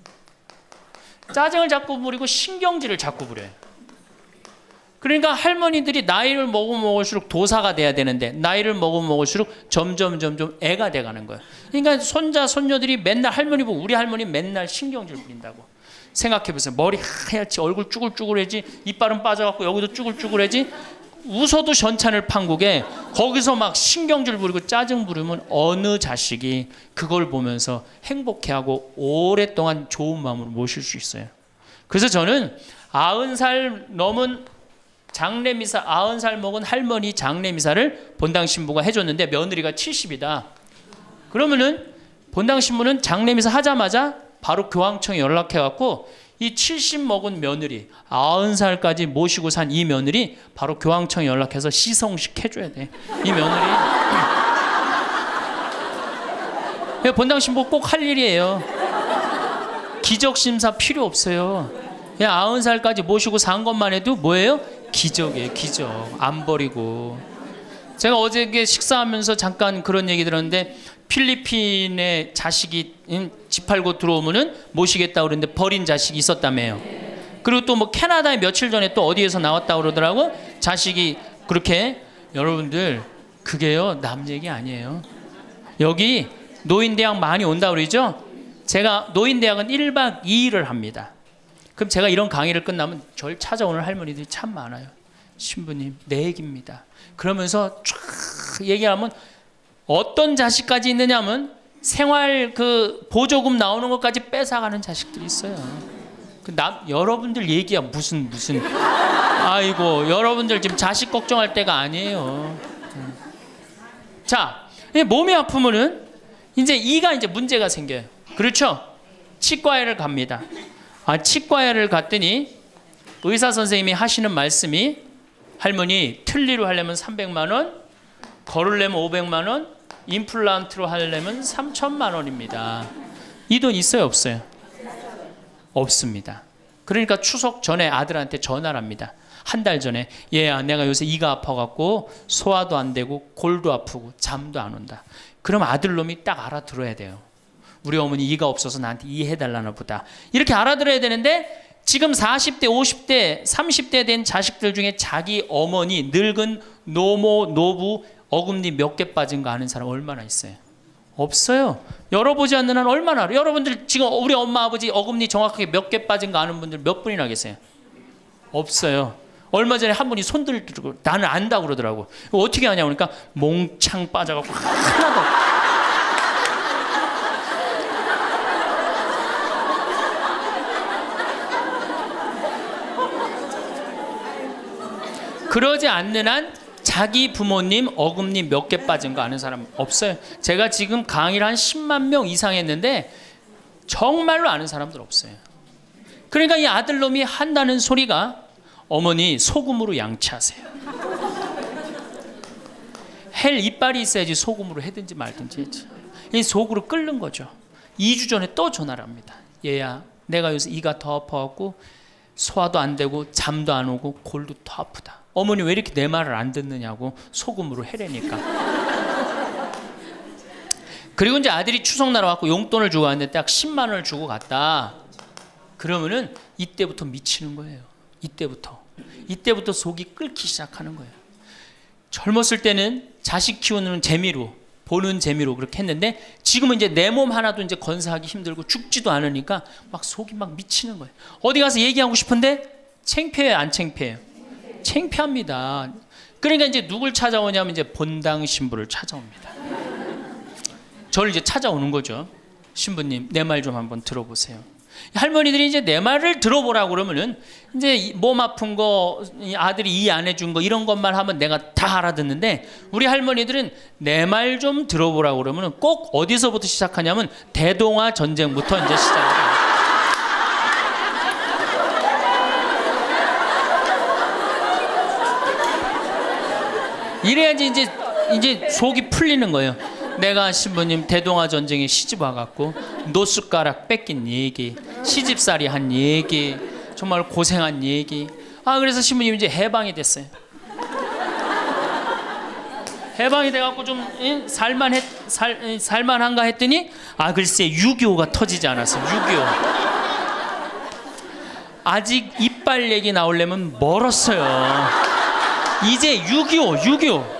짜증을 자꾸 부리고 신경질을 자꾸 부려요. 그러니까 할머니들이 나이를 먹으면 먹을수록 도사가 돼야 되는데 나이를 먹으면 먹을수록 점점 점점 애가 돼가는 거예요. 그러니까 손자 손녀들이 맨날 할머니 보고, 우리 할머니 맨날 신경질 부린다고. 생각해보세요. 머리 하얗지, 얼굴 쭈글쭈글해지, 이빨은 빠져갖고 여기도 쭈글쭈글해지, 웃어도 전찬을 판국에 거기서 막 신경질 부리고 짜증 부리면 어느 자식이 그걸 보면서 행복해하고 오랫동안 좋은 마음으로 모실 수 있어요. 그래서 저는 아흔 살 넘은 장례미사, 아흔 살 먹은 할머니 장례미사를 본당 신부가 해줬는데 며느리가 칠십이다. 그러면은 본당 신부는 장례미사 하자마자 바로 교황청에 연락해갖고 이 칠십 먹은 며느리, 아흔 살까지 모시고 산 이 며느리 바로 교황청에 연락해서 시성식 해줘야 돼. 이 며느리. 본당 신부 꼭 할 일이에요. 기적심사 필요 없어요. 그냥 아흔 살까지 모시고 산 것만 해도 뭐예요? 기적이에요. 기적. 안 버리고. 제가 어저께 식사하면서 잠깐 그런 얘기 들었는데, 필리핀에 자식이 집 팔고 들어오면은 모시겠다고 그러는데 버린 자식이 있었다며요. 그리고 또 뭐 캐나다에 며칠 전에 또 어디에서 나왔다고 그러더라고. 자식이 그렇게. 여러분들 그게요 남 얘기 아니에요. 여기 노인대학 많이 온다고 그러죠. 제가 노인대학은 일 박 이 일을 합니다. 그럼 제가 이런 강의를 끝나면 절 찾아오는 할머니들이 참 많아요. 신부님 내 얘기입니다. 그러면서 쫙 얘기하면 어떤 자식까지 있느냐면 생활 그 보조금 나오는 것까지 뺏어가는 자식들이 있어요. 그 남, 여러분들 얘기야 무슨 무슨 아이고 여러분들 지금 자식 걱정할 때가 아니에요. 자, 몸이 아프면은 이제 이가 이제 문제가 생겨요. 그렇죠? 치과에를 갑니다. 아, 치과에를 갔더니 의사 선생님이 하시는 말씀이, 할머니 틀니로 하려면 삼백만 원, 걸으려면 오백만 원, 임플란트로 하려면 삼천만 원입니다. 이 돈 있어요, 없어요? 없습니다. 그러니까 추석 전에 아들한테 전화를 합니다. 한 달 전에, 얘야 내가 요새 이가 아파갖고 소화도 안 되고 골도 아프고 잠도 안 온다. 그럼 아들놈이 딱 알아들어야 돼요. 우리 어머니 이가 없어서 나한테 이해해달라나 보다. 이렇게 알아들어야 되는데, 지금 사십 대, 오십 대, 삼십 대 된 자식들 중에 자기 어머니, 늙은 노모, 노부, 어금니 몇 개 빠진 거 아는 사람 얼마나 있어요? 없어요. 열어보지 않는 한 얼마나 알아요? 여러분들 지금 우리 엄마, 아버지 어금니 정확하게 몇 개 빠진 거 아는 분들 몇 분이나 계세요? 없어요. 얼마 전에 한 분이 손 들고 나는 안다고 그러더라고. 어떻게 아냐 그러니까 몽창 빠져갖고 하나도. 그러지 않는 한 자기 부모님 어금니 몇 개 빠진 거 아는 사람 없어요. 제가 지금 강의를 한 십만 명 이상 했는데 정말로 아는 사람들 없어요. 그러니까 이 아들놈이 한다는 소리가 어머니 소금으로 양치하세요. 헬 이빨이 있어야지 소금으로 해든지 말든지 했지. 이 속으로 끓는 거죠. 이 주 전에 또 전화를 합니다. 얘야, 내가 요새 이가 더 아파갖고 소화도 안 되고 잠도 안 오고 골도 더 아프다. 어머니 왜 이렇게 내 말을 안 듣느냐고 소금으로 해라니까. 그리고 이제 아들이 추석 날 와갖고 용돈을 주고 왔는데 딱 십만 원을 주고 갔다. 그러면은 이때부터 미치는 거예요. 이때부터. 이때부터 속이 끓기 시작하는 거예요. 젊었을 때는 자식 키우는 재미로, 보는 재미로 그렇게 했는데 지금은 이제 내 몸 하나도 이제 건사하기 힘들고 죽지도 않으니까 막 속이 막 미치는 거예요. 어디 가서 얘기하고 싶은데 창피해요, 안 창피해요? 창피합니다. 그러니까 이제 누굴 찾아오냐면 이제 본당 신부를 찾아옵니다. 저를 이제 찾아오는 거죠. 신부님, 내 말 좀 한번 들어보세요. 할머니들이 이제 내 말을 들어보라고 그러면은 이제 몸 아픈 거, 아들이 이해 안 해준 거 이런 것만 하면 내가 다 알아듣는데 우리 할머니들은 내 말 좀 들어보라고 그러면은 꼭 어디서부터 시작하냐면 대동아 전쟁부터 이제 시작해요. 이래야지 이제 이제 속이 풀리는 거예요. 내가 신부님 대동아 전쟁에 시집 와갖고 노숟가락 뺏긴 얘기, 시집살이 한 얘기, 정말 고생한 얘기. 아 그래서 신부님 이제 해방이 됐어요. 해방이 돼갖고 좀 예? 살만했 살 살만한가 했더니 아 글쎄 육이오가 터지지 않았어. 육이오. 아직 이빨 얘기 나오려면 멀었어요. 이제 육이오, 육이오.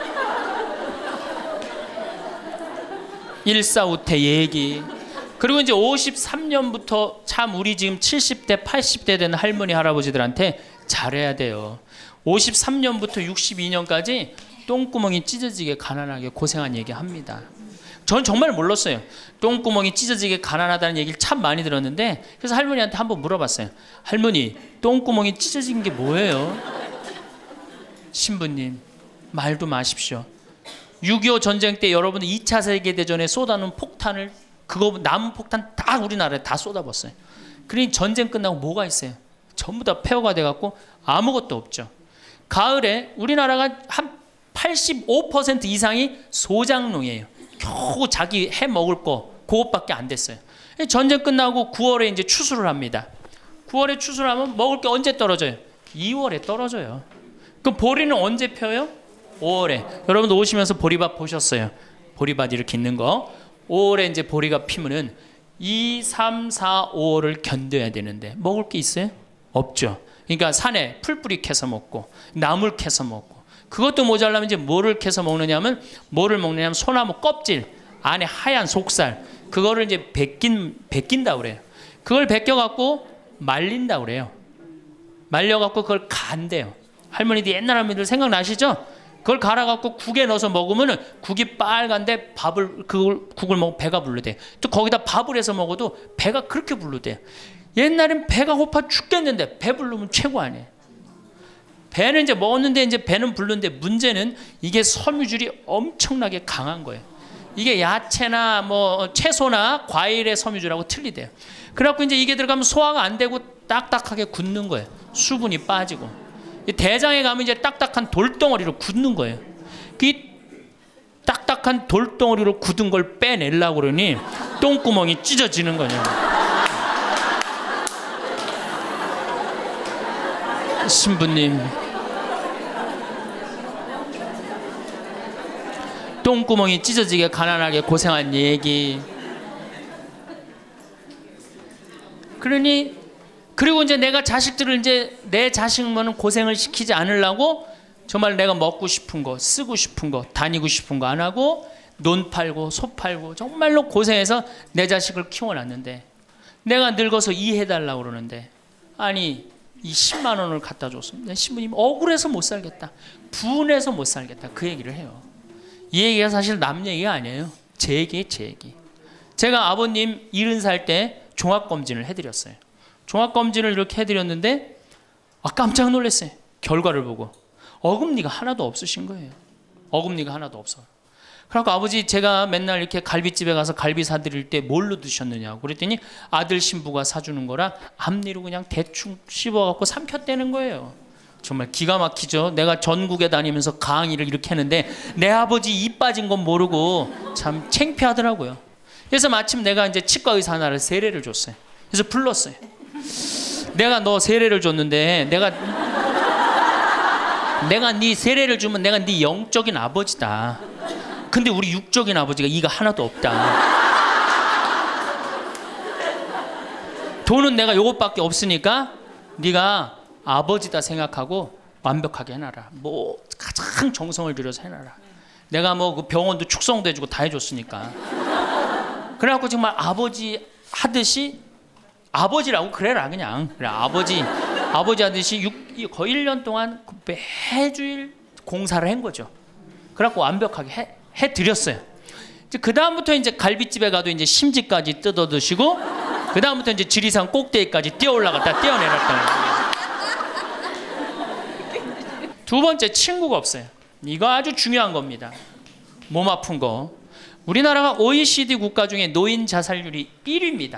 일사후퇴 얘기. 그리고 이제 오십삼 년부터 참 우리 지금 칠십 대, 팔십 대 되는 할머니, 할아버지들한테 잘해야 돼요. 오십삼 년부터 육십이 년까지 똥구멍이 찢어지게 가난하게 고생한 얘기 합니다. 저는 정말 몰랐어요. 똥구멍이 찢어지게 가난하다는 얘기를 참 많이 들었는데 그래서 할머니한테 한번 물어봤어요. 할머니, 똥구멍이 찢어진 게 뭐예요? 신부님, 말도 마십시오. 육이오 전쟁 때 여러분들 이 차 세계대전에 쏟아놓은 폭탄을 그거 남은 폭탄 다 우리나라에 다 쏟아붓어요. 그러니 전쟁 끝나고 뭐가 있어요? 전부 다 폐허가 돼갖고 아무것도 없죠. 가을에 우리나라가 한 팔십오 퍼센트 이상이 소작농이에요. 겨우 자기 해 먹을 거 그것밖에 안 됐어요. 전쟁 끝나고 구월에 이제 추수를 합니다. 구월에 추수를 하면 먹을 게 언제 떨어져요? 이월에 떨어져요. 그럼 보리는 언제 펴요? 오월에. 여러분도 오시면서 보리밭 보셨어요? 보리밭 이렇게 있는 거. 오월에 이제 보리가 피면은 이, 삼, 사, 오월을 견뎌야 되는데 먹을 게 있어요? 없죠. 그러니까 산에 풀뿌리 캐서 먹고 나물 캐서 먹고 그것도 모자라면 이제 뭐를 캐서 먹느냐면 뭐를 먹느냐면 소나무 껍질 안에 하얀 속살 그거를 이제 벗긴, 벗긴다 그래요. 그걸 벗겨갖고 말린다 그래요. 말려갖고 그걸 간대요. 할머니들 옛날 할머니들 생각나시죠? 그걸 갈아갖고 국에 넣어서 먹으면 국이 빨간데 밥을 그걸 국을 먹으면 배가 부르대. 또 거기다 밥을 해서 먹어도 배가 그렇게 부르대. 옛날엔 배가 고파 죽겠는데 배 부르면 최고 아니에요. 배는 이제 먹었는데 이제 배는 부르는데 문제는 이게 섬유질이 엄청나게 강한 거예요. 이게 야채나 뭐 채소나 과일의 섬유질하고 틀리대요. 그래갖고 이제 이게 들어가면 소화가 안 되고 딱딱하게 굳는 거예요. 수분이 빠지고. 대장에 가면 이제 딱딱한 돌덩어리로 굳는 거예요. 그 딱딱한 돌덩어리로 굳은 걸 빼내려고 그러니 똥구멍이 찢어지는 거냐. 신부님, 똥구멍이 찢어지게 가난하게 고생한 얘기. 그러니 그리고 이제 내가 자식들을 이제 내 자식만은 고생을 시키지 않으려고 정말 내가 먹고 싶은 거, 쓰고 싶은 거, 다니고 싶은 거 안 하고 논 팔고 소 팔고 정말로 고생해서 내 자식을 키워놨는데 내가 늙어서 이해해달라고 그러는데 아니 이 십만 원을 갖다 줬습니다. 신부님 억울해서 못 살겠다. 분해서 못 살겠다. 그 얘기를 해요. 이 얘기가 사실 남 얘기가 아니에요. 제 얘기예요. 제 얘기. 제가 아버님 일흔 살 때 종합검진을 해드렸어요. 종합검진을 이렇게 해드렸는데 아 깜짝 놀랐어요. 결과를 보고 어금니가 하나도 없으신 거예요. 어금니가 하나도 없어. 그러니까 아버지 제가 맨날 이렇게 갈비집에 가서 갈비 사드릴 때 뭘로 드셨느냐고 그랬더니 아들 신부가 사주는 거라 앞니로 그냥 대충 씹어갖고 삼켰다는 거예요. 정말 기가 막히죠. 내가 전국에 다니면서 강의를 이렇게 했는데 내 아버지 입 빠진 건 모르고 참 창피하더라고요. 그래서 마침 내가 이제 치과 의사 하나를 세례를 줬어요. 그래서 불렀어요. 내가 너 세례를 줬는데 내가 내가 네 세례를 주면 내가 네 영적인 아버지다. 근데 우리 육적인 아버지가 이가 하나도 없다. 돈은 내가 요것밖에 없으니까 네가 아버지다 생각하고 완벽하게 해놔라. 뭐 가장 정성을 들여서 해놔라. 내가 뭐 그 병원도 축성도 해주고 다 해줬으니까. 그래갖고 정말 아버지 하듯이 아버지라고 그래라 그냥. 그래 아버지 아버지 하듯이 육, 거의 일 년 동안 매주일 공사를 한 거죠. 그래갖고 완벽하게 해, 해드렸어요. 그 다음부터 이제 갈비집에 가도 이제 심지까지 뜯어 드시고 그 다음부터 이제 지리산 꼭대기까지 뛰어 올라갔다 뛰어내렸다. 두 번째 친구가 없어요. 이거 아주 중요한 겁니다. 몸 아픈 거. 우리나라가 오이시디 국가 중에 노인 자살률이 일 위입니다.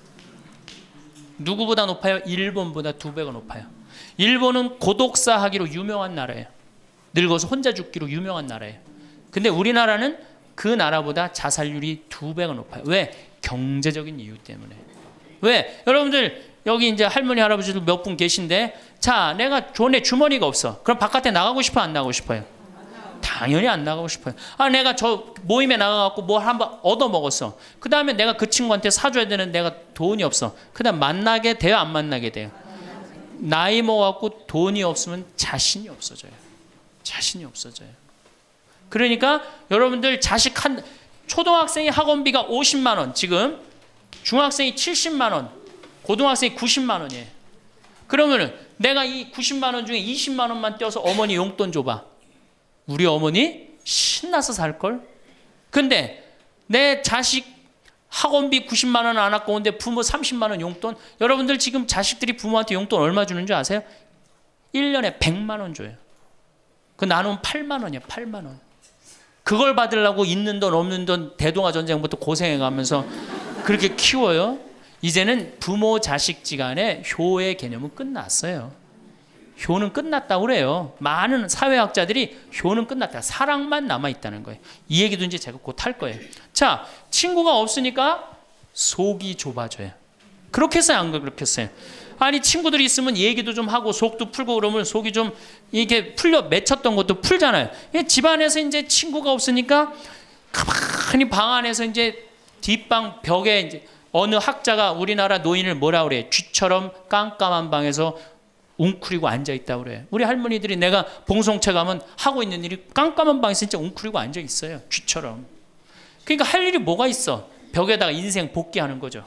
누구보다 높아요? 일본보다 두 배가 높아요. 일본은 고독사 하기로 유명한 나라예요. 늙어서 혼자 죽기로 유명한 나라예요. 근데 우리나라는 그 나라보다 자살률이 두 배가 높아요. 왜? 경제적인 이유 때문에. 왜? 여러분들 여기 이제 할머니 할아버지들 몇 분 계신데 자 내가 돈에 주머니가 없어. 그럼 바깥에 나가고 싶어 안 나가고 싶어요? 당연히 안 나가고 싶어요. 아 내가 저 모임에 나가갖고 뭐 한번 얻어 먹었어. 그 다음에 내가 그 친구한테 사줘야 되는 내가 돈이 없어. 그 다음 만나게 돼요 안 만나게 돼요? 나이 먹어갖고 돈이 없으면 자신이 없어져요. 자신이 없어져요. 그러니까 여러분들 자식 한 초등학생이 학원비가 오십만 원 지금 중학생이 칠십만 원 고등학생이 구십만 원이에요. 그러면은 내가 이 구십만 원 중에 이십만 원만 떼어서 어머니 용돈 줘봐. 우리 어머니 신나서 살걸? 근데 내 자식 학원비 구십만 원 안 아까운데 부모 삼십만 원 용돈? 여러분들 지금 자식들이 부모한테 용돈 얼마 주는 줄 아세요? 일 년에 백만 원 줘요. 그 나누면 팔만 원이에요. 팔만 원. 그걸 받으려고 있는 돈 없는 돈 대동아 전쟁부터 고생해가면서 그렇게 키워요. 이제는 부모 자식지간의 효의 개념은 끝났어요. 효는 끝났다고 그래요. 많은 사회학자들이 효는 끝났다. 사랑만 남아있다는 거예요. 이 얘기도 이제 제가 곧 할 거예요. 자, 친구가 없으니까 속이 좁아져요. 그렇겠어요? 안 그렇겠어요? 아니 친구들이 있으면 얘기도 좀 하고 속도 풀고 그러면 속이 좀 이게 풀려 맺혔던 것도 풀잖아요. 집안에서 이제 친구가 없으니까 가만히 방 안에서 이제 뒷방 벽에 이제 어느 학자가 우리나라 노인을 뭐라 그래? 쥐처럼 깜깜한 방에서 웅크리고 앉아있다고 그래요. 우리 할머니들이 내가 봉송체 가면 하고 있는 일이 깜깜한 방에서 진짜 웅크리고 앉아있어요. 쥐처럼. 그러니까 할 일이 뭐가 있어? 벽에다가 인생 복귀하는 거죠.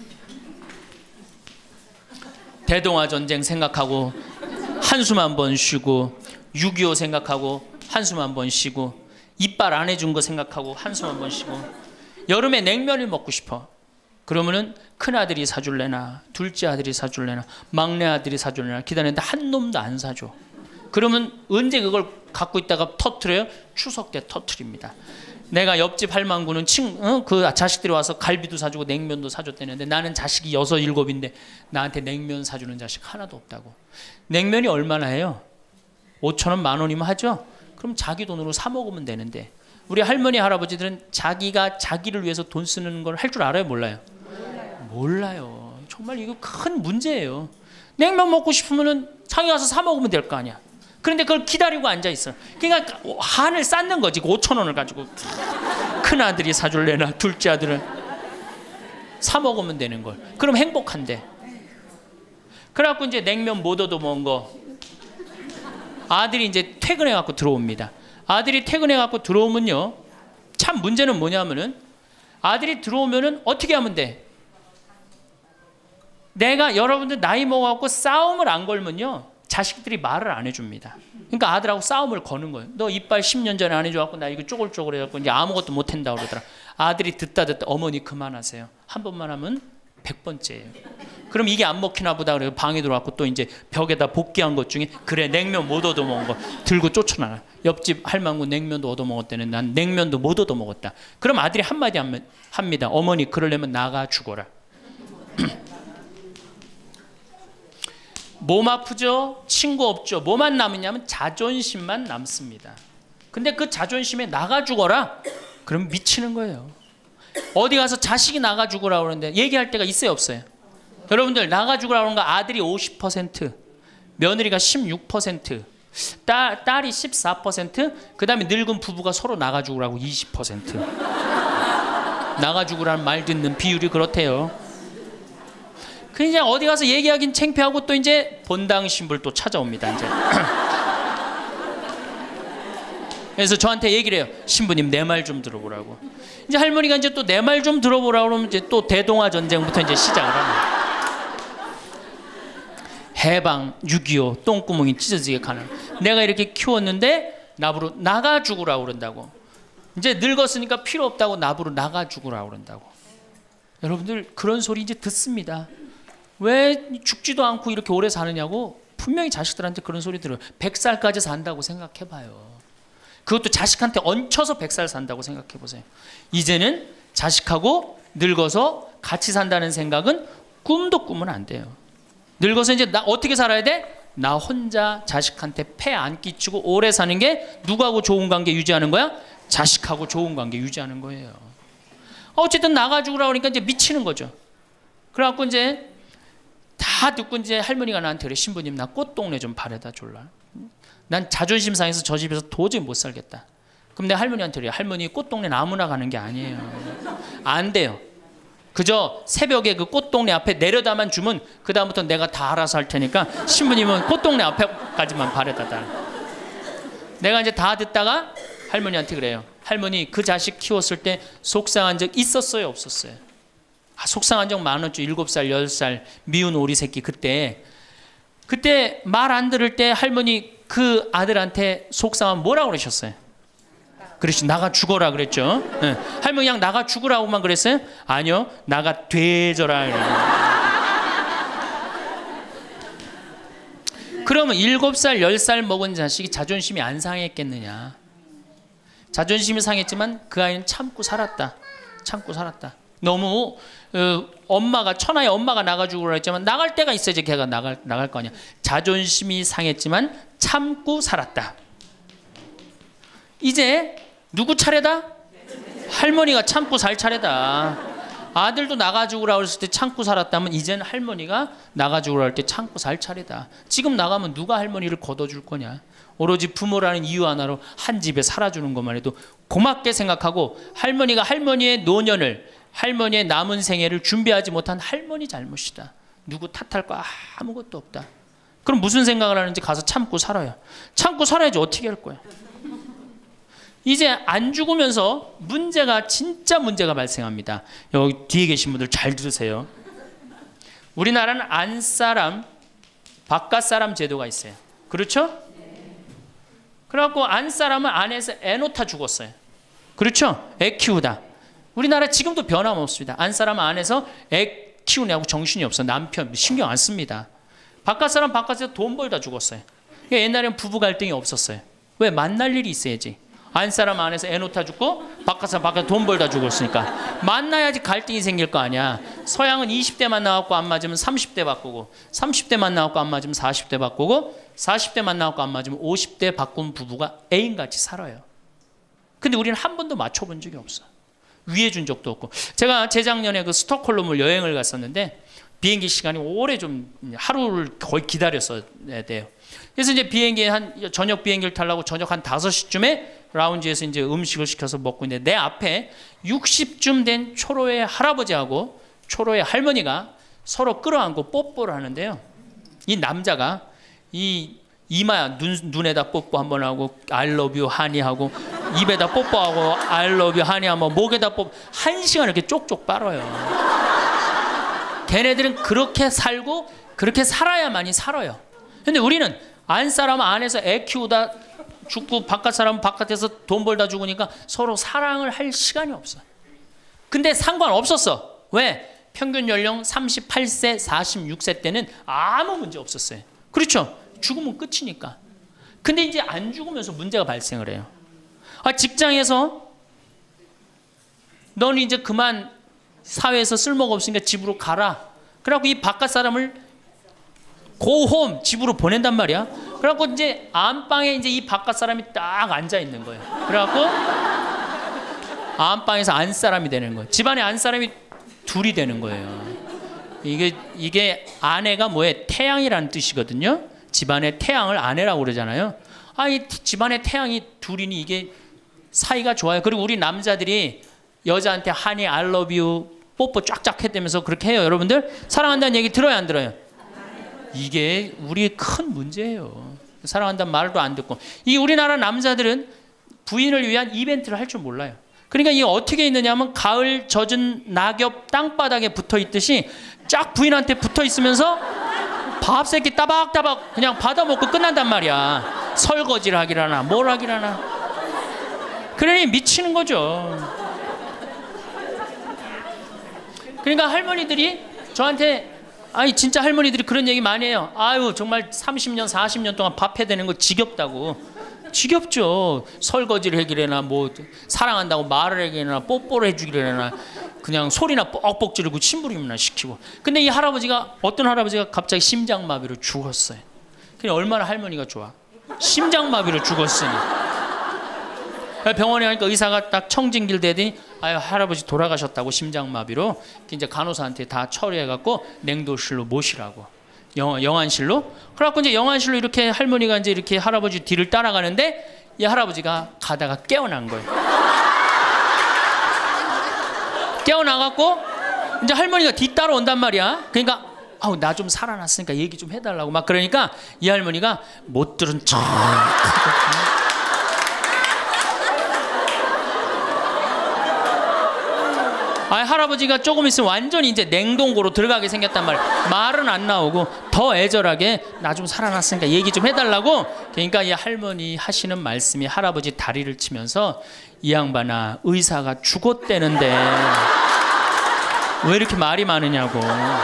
대동아 전쟁 생각하고 한숨 한 번 쉬고 육이오 생각하고 한숨 한 번 쉬고 이빨 안 해준 거 생각하고 한숨 한 번 쉬고 여름에 냉면을 먹고 싶어. 그러면은 큰아들이 사줄래나 둘째 아들이 사줄래나 막내 아들이 사줄래나 기다리는데 한 놈도 안 사줘. 그러면 언제 그걸 갖고 있다가 터트려요? 추석 때 터트립니다. 내가 옆집 할망구는 친, 어? 그 자식들이 와서 갈비도 사주고 냉면도 사줬다는데 나는 자식이 여섯 일곱인데 나한테 냉면 사주는 자식 하나도 없다고. 냉면이 얼마나 해요? 오천 원 만 원이면 하죠? 그럼 자기 돈으로 사 먹으면 되는데 우리 할머니 할아버지들은 자기가 자기를 위해서 돈 쓰는 걸 할 줄 알아요? 몰라요? 몰라요. 몰라요. 정말 이거 큰 문제예요. 냉면 먹고 싶으면 자기 가서 사 먹으면 될 거 아니야. 그런데 그걸 기다리고 앉아있어. 그러니까 한을 쌓는 거지. 오천 원을 가지고 큰아들이 사줄래나 둘째 아들은 사 먹으면 되는 걸. 그럼 행복한데. 그래갖고 이제 냉면 못 얻어먹은 거 아들이 이제 퇴근해갖고 들어옵니다. 아들이 퇴근해갖고 들어오면요 참 문제는 뭐냐면은 아들이 들어오면은 어떻게 하면 돼? 내가 여러분들 나이 먹어갖고 싸움을 안 걸면요 자식들이 말을 안 해줍니다. 그러니까 아들하고 싸움을 거는 거예요. 너 이빨 십 년 전에 안 해줘갖고 나 이거 쪼글쪼글 해갖고 이제 아무것도 못한다 그러더라. 아들이 듣다 듣다 어머니 그만하세요. 한 번만 하면 백 번째예요. 그럼 이게 안 먹히나 보다 그래서 방에 들어왔고 또 이제 벽에다 복귀한 것 중에 그래 냉면 못 얻어먹은 거 들고 쫓아나가. 옆집 할망구 냉면도 얻어먹었다는 난 냉면도 못 얻어먹었다. 그럼 아들이 한마디 합니다. 어머니 그러려면 나가 죽어라. 몸 아프죠? 친구 없죠? 뭐만 남으냐면 자존심만 남습니다. 근데 그 자존심에 나가 죽어라? 그럼 미치는 거예요. 어디 가서 자식이 나가 죽으라 그러는데 얘기할 때가 있어요 없어요? 여러분들 나가 죽으라 그러는 거 아들이 오십 퍼센트, 며느리가 십육 퍼센트, 딸, 딸이 십사 퍼센트, 그 다음에 늙은 부부가 서로 나가 죽으라고 이십 퍼센트. 나가 죽으라는 말 듣는 비율이 그렇대요. 그 이제 어디 가서 얘기하긴 창피하고 또 이제 본당 신불 또 찾아옵니다. 이제. 그래서 저한테 얘기를 해요. 신부님 내 말 좀 들어보라고. 이제 할머니가 이제 또 내 말 좀 들어보라고 그러면 이제 또 대동아 전쟁부터 이제 시작을 합니다. 해방, 육이오, 똥구멍이 찢어지게 가는. 내가 이렇게 키웠는데 나부로 나가 죽으라고 그런다고. 이제 늙었으니까 필요 없다고 나부로 나가 죽으라고 그런다고. 여러분들 그런 소리 이제 듣습니다. 왜 죽지도 않고 이렇게 오래 사느냐고 분명히 자식들한테 그런 소리 들어요. 백 살까지 산다고 생각해봐요. 그것도 자식한테 얹혀서 백 살 산다고 생각해보세요. 이제는 자식하고 늙어서 같이 산다는 생각은 꿈도 꾸면 안 돼요. 늙어서 이제 나 어떻게 살아야 돼? 나 혼자 자식한테 폐 안 끼치고 오래 사는 게 누구하고 좋은 관계 유지하는 거야? 자식하고 좋은 관계 유지하는 거예요. 어쨌든 나가 죽으라 그러니까 이제 미치는 거죠. 그래갖고 이제 다 듣고 이제 할머니가 나한테 그래. 신부님 나 꽃동네 좀 바래다 줄라. 난 자존심 상해서 저 집에서 도저히 못 살겠다. 그럼 내 할머니한테 그래. 할머니 꽃동네는 아무나 가는 게 아니에요. 안 돼요. 그저 새벽에 그 꽃동네 앞에 내려다만 주면 그 다음부터 내가 다 알아서 할 테니까 신부님은 꽃동네 앞에까지만 바래다 달. 내가 이제 다 듣다가 할머니한테 그래요. 할머니 그 자식 키웠을 때 속상한 적 있었어요 없었어요? 아, 속상한 적 많았죠. 일곱 살 열 살 미운 오리 새끼 그때 그때 말 안 들을 때 할머니 그 아들한테 속상하면 뭐라고 그러셨어요? 그렇지 나가 죽어라 그랬죠. 네. 할머니 그냥 나가 죽으라고만 그랬어요? 아니요 나가 되져라. 그러면 일곱 살 열 살 먹은 자식이 자존심이 안 상했겠느냐. 자존심이 상했지만 그 아이는 참고 살았다. 참고 살았다. 너무 어, 엄마가 천하의 엄마가 나가 죽으라 했지만 나갈 때가 있어야지 걔가 나갈, 나갈 거 아니야. 자존심이 상했지만 참고 살았다. 이제 누구 차례다? 할머니가 참고 살 차례다. 아들도 나가 죽으라 그랬을 때 참고 살았다면 이제는 할머니가 나가 죽으라 할 때 참고 살 차례다. 지금 나가면 누가 할머니를 걷어줄 거냐. 오로지 부모라는 이유 하나로 한 집에 살아주는 것만 해도 고맙게 생각하고 할머니가 할머니의 노년을 할머니의 남은 생애를 준비하지 못한 할머니 잘못이다. 누구 탓할 거 아무것도 없다. 그럼 무슨 생각을 하는지 가서 참고 살아요. 참고 살아야지 어떻게 할 거야. 이제 안 죽으면서 문제가 진짜 문제가 발생합니다. 여기 뒤에 계신 분들 잘 들으세요. 우리나라는 안사람, 바깥사람 제도가 있어요. 그렇죠? 그래갖고 안사람은 안에서 애 놓다 죽었어요. 그렇죠? 애 키우다. 우리나라 지금도 변함없습니다. 안사람은 안에서 애 키우냐고 정신이 없어. 남편 신경 안 씁니다. 바깥사람 바깥에서 돈 벌다 죽었어요. 옛날에는 부부 갈등이 없었어요. 왜? 만날 일이 있어야지. 안사람 안에서 애 놓다 죽고 바깥사람 바깥에서 돈 벌다 죽었으니까 만나야지 갈등이 생길 거 아니야. 서양은 이십 대만 나왔고 안 맞으면 삼십 대 바꾸고 삼십 대만 나왔고 안 맞으면 사십 대 바꾸고 사십 대만 나왔고 안 맞으면 오십 대 바꾼 부부가 애인같이 살아요. 근데 우리는 한 번도 맞춰본 적이 없어. 위해 준 적도 없고. 제가 재작년에 그 스톡홀름을 여행을 갔었는데 비행기 시간이 오래 좀 하루를 거의 기다렸어야 돼요. 그래서 이제 비행기 한 저녁 비행기를 타려고 저녁 한 다섯 시쯤에 라운지에서 이제 음식을 시켜서 먹고 있는데 내 앞에 육십쯤 된 초로의 할아버지하고 초로의 할머니가 서로 끌어안고 뽀뽀를 하는데요. 이 남자가 이 이마 눈, 눈에다 뽀뽀 한번 하고 I love you 하니 하고 입에다 뽀뽀하고 I love you 하니 하고 목에다 뽀뽀 한 시간 이렇게 쪽쪽 빨아요. 걔네들은 그렇게 살고 그렇게 살아야만이 살아요. 근데 우리는 안 사람 안에서 애 키우다 죽고 바깥 사람은 바깥에서 돈 벌다 죽으니까 서로 사랑을 할 시간이 없어. 근데 상관없었어. 왜? 평균 연령 삼십팔 세, 사십육 세 때는 아무 문제 없었어요. 그렇죠? 죽으면 끝이니까. 근데 이제 안 죽으면서 문제가 발생을 해요. 아, 직장에서 너는 이제 그만 사회에서 쓸모가 없으니까 집으로 가라. 그래갖고 이 바깥 사람을 고홈 집으로 보낸단 말이야. 그래갖고 이제 안방에 이제 이 바깥 사람이 딱 앉아 있는 거예요. 그래갖고 안방에서 안 사람이 되는 거예요. 집안에 안 사람이 둘이 되는 거예요. 이게 이게 아내가 뭐에 태양이라는 뜻이거든요. 집안의 태양을 아내라고 그러잖아요. 아, 이 집안의 태양이 둘이니 이게 사이가 좋아요. 그리고 우리 남자들이 여자한테 하니 I love you 뽀뽀 쫙쫙 했다면서 그렇게 해요. 여러분들 사랑한다는 얘기 들어요, 안 들어요? 이게 우리의 큰 문제예요. 사랑한다는 말도 안 듣고. 이 우리나라 남자들은 부인을 위한 이벤트를 할 줄 몰라요. 그러니까 이게 어떻게 있느냐면 가을 젖은 낙엽 땅바닥에 붙어 있듯이 쫙 부인한테 붙어 있으면서 밥 새끼 따박따박 그냥 받아 먹고 끝난단 말이야. 설거지를 하기라나 뭘 하기라나. 그러니 미치는 거죠. 그러니까 할머니들이 저한테, 아니 진짜 할머니들이 그런 얘기 많이 해요. 아유 정말 삼십 년 사십 년 동안 밥 해야 되는 거 지겹다고. 지겹죠. 설거지를 해기래나 뭐 사랑한다고 말을 해기래나 뽀뽀를 해주기래나 그냥 소리나 뻑뻑 지르고 침부림이나 시키고. 근데 이 할아버지가, 어떤 할아버지가 갑자기 심장마비로 죽었어요. 그냥 얼마나 할머니가 좋아. 심장마비로 죽었으니. 병원에 가니까 의사가 딱 청진길 대더니 아유 할아버지 돌아가셨다고 심장마비로. 이제 간호사한테 다 처리해갖고 냉도실로 모시라고. 영, 영안실로. 그래갖고 이제 영안실로 이렇게 할머니가 이제 이렇게 할아버지 뒤를 따라가는데 이 할아버지가 가다가 깨어난 거예요. 깨어나갖고 이제 할머니가 뒤 따라온단 말이야. 그러니까 아우 나 좀 살아났으니까 얘기 좀 해달라고 막 그러니까 이 할머니가 못 들은 척. 아, 할아버지가 조금 있으면 완전히 이제 냉동고로 들어가게 생겼단 말이야. 말은 안 나오고 더 애절하게 나 좀 살아났으니까 얘기 좀 해달라고. 그러니까 이 할머니 하시는 말씀이 할아버지 다리를 치면서 이 양반아 의사가 죽었대는데 왜 이렇게 말이 많으냐고.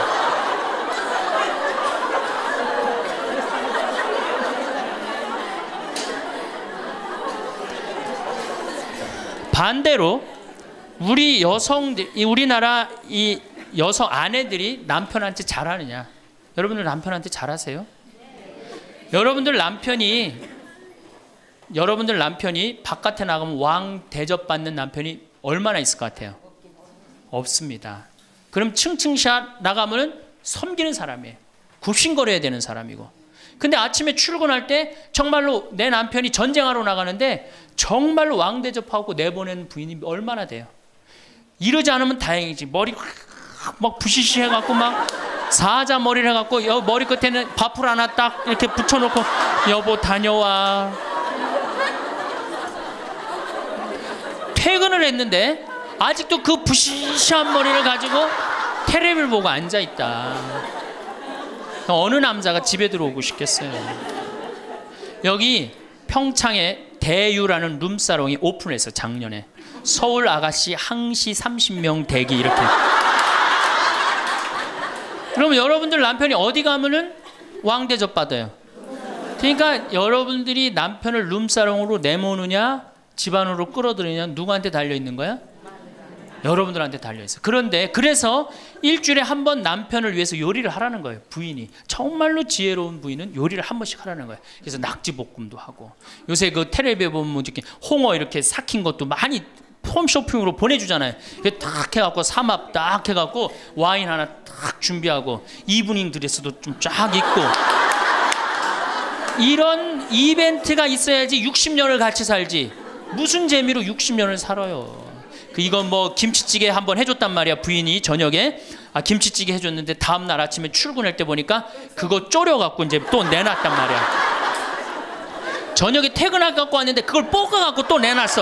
반대로 우리 여성들, 우리나라 이 여성 아내들이 남편한테 잘하느냐? 여러분들 남편한테 잘하세요? 네. 여러분들 남편이 여러분들 남편이 바깥에 나가면 왕 대접받는 남편이 얼마나 있을 것 같아요? 없습니다. 그럼 층층샷 나가면은 섬기는 사람이에요. 굽신거려야 되는 사람이고. 근데 아침에 출근할 때 정말로 내 남편이 전쟁하러 나가는데 정말로 왕 대접하고 내보내는 부인이 얼마나 돼요? 이러지 않으면 다행이지. 머리 막 부시시 해갖고 막 사자 머리를 해갖고 여 머리 끝에는 밥풀 하나 딱 이렇게 붙여놓고 여보 다녀와. 퇴근을 했는데 아직도 그 부시시한 머리를 가지고 텔레비를 보고 앉아있다. 어느 남자가 집에 들어오고 싶겠어요. 여기 평창에 대유라는 룸사롱이 오픈했어. 작년에. 서울 아가씨 항시 삼십 명 대기 이렇게. 그럼 여러분들 남편이 어디 가면은 왕대접 받아요. 그러니까 여러분들이 남편을 룸사롱으로 내모느냐 집안으로 끌어들이냐 누구한테 달려있는 거야? 여러분들한테 달려있어요. 그런데 그래서 일주일에 한 번 남편을 위해서 요리를 하라는 거예요. 부인이. 정말로 지혜로운 부인은 요리를 한 번씩 하라는 거예요. 그래서 낙지볶음도 하고 요새 그 텔레비에 보면 이렇게 홍어 이렇게 삭힌 것도 많이 홈쇼핑으로 보내주잖아요. 딱 해갖고 삼합 딱 해갖고 와인 하나 딱 준비하고 이브닝 드레스도 좀 쫙 입고 이런 이벤트가 있어야지 육십 년을 같이 살지. 무슨 재미로 육십 년을 살아요. 그 이건 뭐 김치찌개 한번 해줬단 말이야. 부인이 저녁에 아 김치찌개 해줬는데 다음날 아침에 출근할 때 보니까 그거 졸여갖고 이제 또 내놨단 말이야. 저녁에 퇴근할 갖고 왔는데 그걸 볶아갖고 또 내놨어.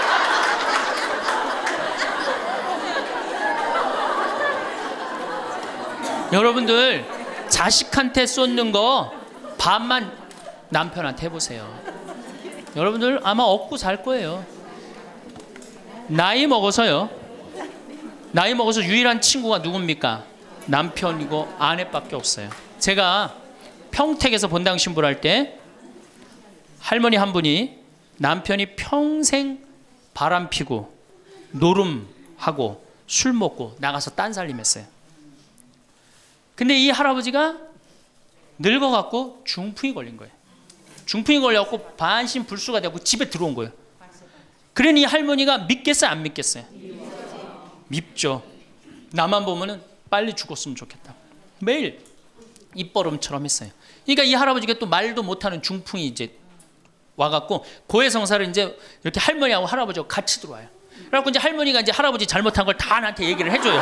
여러분들 자식한테 쏟는 거 반만 남편한테 해보세요. 여러분들 아마 얻고 살 거예요. 나이 먹어서요. 나이 먹어서 유일한 친구가 누굽니까? 남편이고 아내밖에 없어요. 제가 평택에서 본당 신부를 할 때 할머니 한 분이 남편이 평생 바람 피고 노름하고 술 먹고 나가서 딴살림했어요. 근데 이 할아버지가 늙어갖고 중풍이 걸린 거예요. 중풍이 걸려갖고 반신불수가 되고 집에 들어온 거예요. 그러니 할머니가 믿겠어요, 안 믿겠어요? 밉죠. 나만 보면은 빨리 죽었으면 좋겠다. 매일 입버름처럼 했어요. 그러니까 이 할아버지가 또 말도 못하는 중풍이 이제 와갖고 고해성사를 이제 이렇게 할머니하고 할아버지하고 같이 들어와요. 그래갖고 이제 할머니가 이제 할아버지 잘못한 걸 다 나한테 얘기를 해줘요.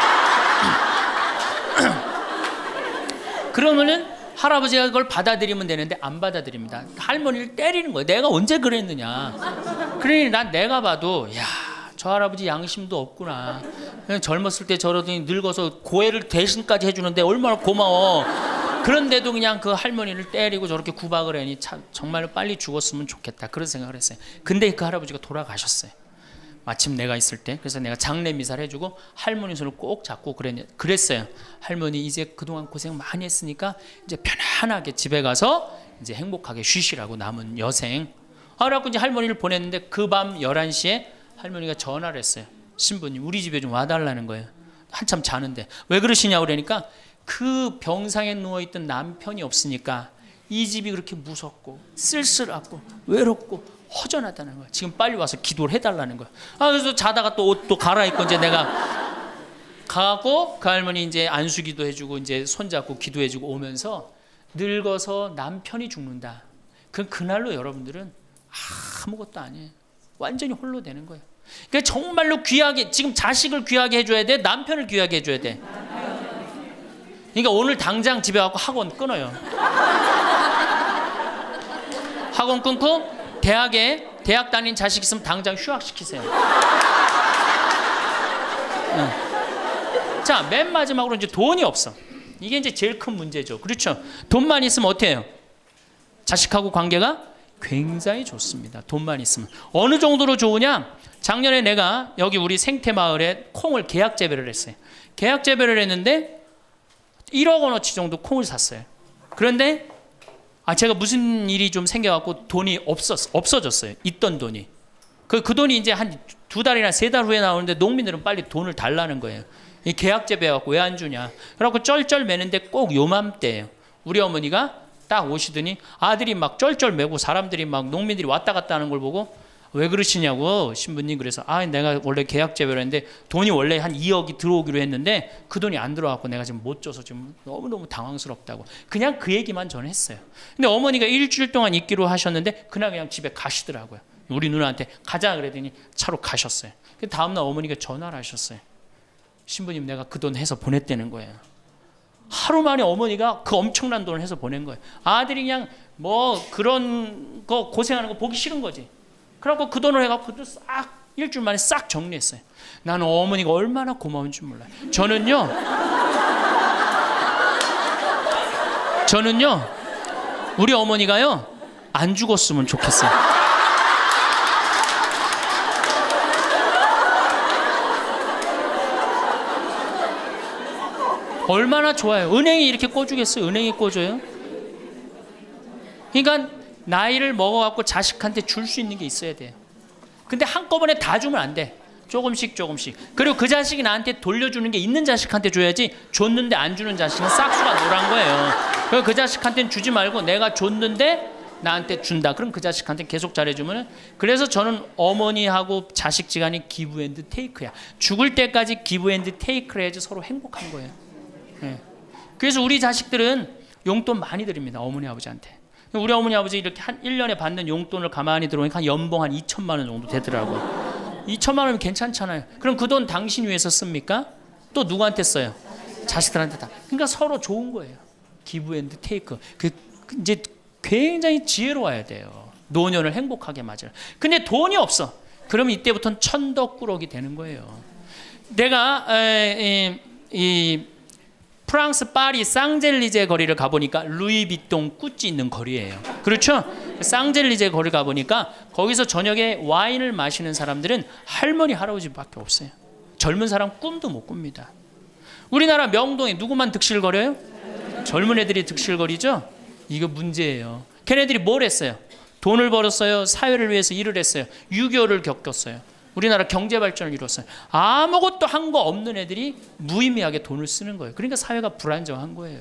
그러면은 할아버지가 그걸 받아들이면 되는데 안 받아들입니다. 할머니를 때리는 거예요. 내가 언제 그랬느냐. 그러니 난 내가 봐도 야, 저 할아버지 양심도 없구나. 그냥 젊었을 때 저러더니 늙어서 고해를 대신까지 해주는데 얼마나 고마워. 그런데도 그냥 그 할머니를 때리고 저렇게 구박을 하니 참 정말 빨리 죽었으면 좋겠다. 그런 생각을 했어요. 근데 그 할아버지가 돌아가셨어요. 마침 내가 있을 때. 그래서 내가 장례 미사를 해주고 할머니 손을 꼭 잡고 그랬, 그랬어요. 할머니 이제 그동안 고생 많이 했으니까 이제 편안하게 집에 가서 이제 행복하게 쉬시라고 남은 여생. 그래갖고 이제 할머니를 보냈는데 그 밤 열한 시에 할머니가 전화를 했어요. 신부님 우리 집에 좀 와달라는 거예요. 한참 자는데. 왜 그러시냐고 그러니까 그 병상에 누워있던 남편이 없으니까 이 집이 그렇게 무섭고 쓸쓸하고 외롭고 허전하다는 거야. 지금 빨리 와서 기도를 해달라는 거야. 아, 그래서 자다가 또 옷도 갈아입고 이제 내가 가고 그 할머니 이제 안수기도 해주고 이제 손잡고 기도해주고 오면서 늙어서 남편이 죽는다. 그 그날로 여러분들은 아무것도 아니에요. 완전히 홀로 되는 거예요. 그러니까 정말로 귀하게 지금 자식을 귀하게 해줘야 돼. 남편을 귀하게 해줘야 돼. 그러니까 오늘 당장 집에 가고 학원 끊어요. 학원 끊고 대학에 대학 다닌 자식 있으면 당장 휴학시키세요. 응. 자, 맨 마지막으로 이제 돈이 없어. 이게 이제 제일 큰 문제죠. 그렇죠? 돈만 있으면 어때요? 해요? 자식하고 관계가 굉장히 좋습니다. 돈만 있으면. 어느 정도로 좋으냐? 작년에 내가 여기 우리 생태마을에 콩을 계약 재배를 했어요. 계약 재배를 했는데 일억 원어치 정도 콩을 샀어요. 그런데 아, 제가 무슨 일이 좀 생겨갖고 돈이 없었, 없어졌어요. 있던 돈이. 그, 그 돈이 이제 한 두 달이나 세 달 후에 나오는데 농민들은 빨리 돈을 달라는 거예요. 이 계약제 배워갖고 왜 안 주냐. 그래갖고 쩔쩔 매는데 꼭 요맘때예요. 우리 어머니가 딱 오시더니 아들이 막 쩔쩔 매고 사람들이 막 농민들이 왔다 갔다 하는 걸 보고 왜 그러시냐고 신부님. 그래서 아, 내가 원래 계약제배를 했는데 돈이 원래 한 이억이 들어오기로 했는데 그 돈이 안 들어왔고 내가 지금 못 줘서 지금 너무너무 당황스럽다고 그냥 그 얘기만 저는 했어요. 근데 어머니가 일주일 동안 있기로 하셨는데 그날 그냥 집에 가시더라고요. 우리 누나한테 가자 그랬더니 차로 가셨어요. 그 다음날 어머니가 전화를 하셨어요. 신부님 내가 그 돈 해서 보냈다는 거예요. 하루 만에 어머니가 그 엄청난 돈을 해서 보낸 거예요. 아들이 그냥 뭐 그런 거 고생하는 거 보기 싫은 거지. 그래갖고 그 돈을 해갖고 그것도 싹 일주일 만에 싹 정리했어요. 나는 어머니가 얼마나 고마운 줄 몰라요. 저는요 저는요 우리 어머니가요 안 죽었으면 좋겠어요. 얼마나 좋아요. 은행이 이렇게 꿔주겠어요? 은행이 꿔줘요? 그러니까 나이를 먹어갖고 자식한테 줄 수 있는 게 있어야 돼요. 근데 한꺼번에 다 주면 안 돼. 조금씩 조금씩. 그리고 그 자식이 나한테 돌려주는 게 있는 자식한테 줘야지 줬는데 안 주는 자식은 싹수가 노란 거예요. 그래서 그 자식한테는 주지 말고 내가 줬는데 나한테 준다. 그럼 그 자식한테 계속 잘해주면. 그래서 저는 어머니하고 자식 지간이 기브 앤드 테이크야. 죽을 때까지 기브 앤드 테이크를 해야지 서로 행복한 거예요. 네. 그래서 우리 자식들은 용돈 많이 드립니다. 어머니 아버지한테. 우리 어머니 아버지 이렇게 한 일 년에 받는 용돈을 가만히 들어보니까 한 연봉 한 이천만 원 정도 되더라고요. 이천만 원이면 괜찮잖아요. 그럼 그 돈 당신 위해서 씁니까? 또 누구한테 써요? 자식들한테 다. 그러니까 서로 좋은 거예요. 기브 앤드 테이크. 그 이제 굉장히 지혜로워야 돼요. 노년을 행복하게 맞아요. 근데 돈이 없어. 그러면 이때부터는 천덕꾸러기 되는 거예요. 내가 에, 이, 이 프랑스 파리 쌍젤리제 거리를 가보니까 루이비통 구찌 있는 거리예요. 그렇죠? 쌍젤리제 거리 가보니까 거기서 저녁에 와인을 마시는 사람들은 할머니 할아버지밖에 없어요. 젊은 사람 꿈도 못 꿉니다. 우리나라 명동에 누구만 득실거려요? 젊은 애들이 득실거리죠? 이거 문제예요. 걔네들이 뭘 했어요? 돈을 벌었어요? 사회를 위해서 일을 했어요? 유교를 겪었어요? 우리나라 경제 발전을 이뤘어요? 아무것도 한 거 없는 애들이 무의미하게 돈을 쓰는 거예요. 그러니까 사회가 불안정한 거예요.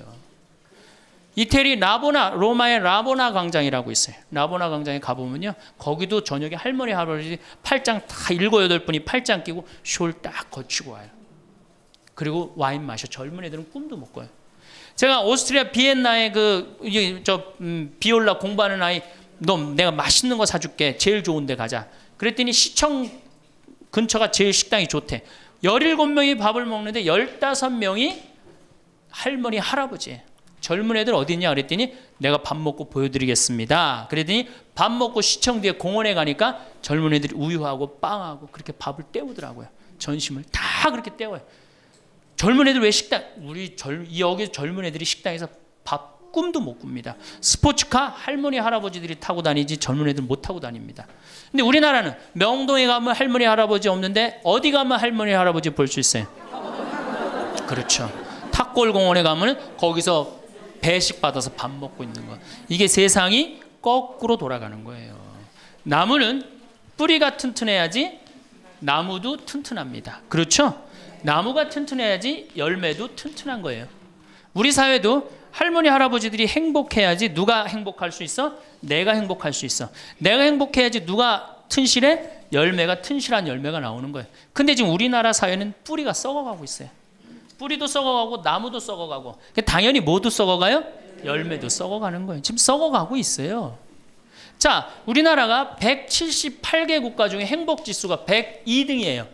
이태리 라보나, 로마의 라보나 광장이라고 있어요. 라보나 광장에 가보면요, 거기도 저녁에 할머니 할아버지 팔짱 다 일곱 여덟 분이 팔짱 끼고 숄 딱 거치고 와요. 그리고 와인 마셔. 젊은 애들은 꿈도 못 꿔요. 제가 오스트리아 비엔나에 그 저 음, 비올라 공부하는 아이, 너 내가 맛있는 거 사줄게. 제일 좋은 데 가자. 그랬더니 시청 근처가 제일 식당이 좋대. 열일곱 명이 밥을 먹는데 열다섯 명이 할머니 할아버지예요. 젊은 애들 어디 있냐 그랬더니 내가 밥 먹고 보여드리겠습니다. 그랬더니 밥 먹고 시청 뒤에 공원에 가니까 젊은 애들이 우유하고 빵하고 그렇게 밥을 때우더라고요. 전심을 다 그렇게 때워요. 젊은 애들 왜 식당, 우리 젊, 여기 젊은 애들이 식당에서 밥 꿈도 못 꿉니다. 스포츠카 할머니 할아버지들이 타고 다니지 젊은 애들 못 타고 다닙니다. 근데 우리나라는 명동에 가면 할머니 할아버지 없는데 어디 가면 할머니 할아버지 볼 수 있어요? 그렇죠. 탑골공원에 가면 거기서 배식 받아서 밥 먹고 있는 거. 이게 세상이 거꾸로 돌아가는 거예요. 나무는 뿌리가 튼튼해야지 나무도 튼튼합니다. 그렇죠? 나무가 튼튼해야지 열매도 튼튼한 거예요. 우리 사회도 할머니 할아버지들이 행복해야지 누가 행복할 수 있어? 내가 행복할 수 있어. 내가 행복해야지 누가 튼실해? 열매가 튼실한 열매가 나오는 거예요. 근데 지금 우리나라 사회는 뿌리가 썩어가고 있어요. 뿌리도 썩어가고 나무도 썩어가고 당연히 모두 썩어가요? 열매도 썩어가는 거예요. 지금 썩어가고 있어요. 자, 우리나라가 백칠십팔 개 국가 중에 행복지수가 백이 등이에요.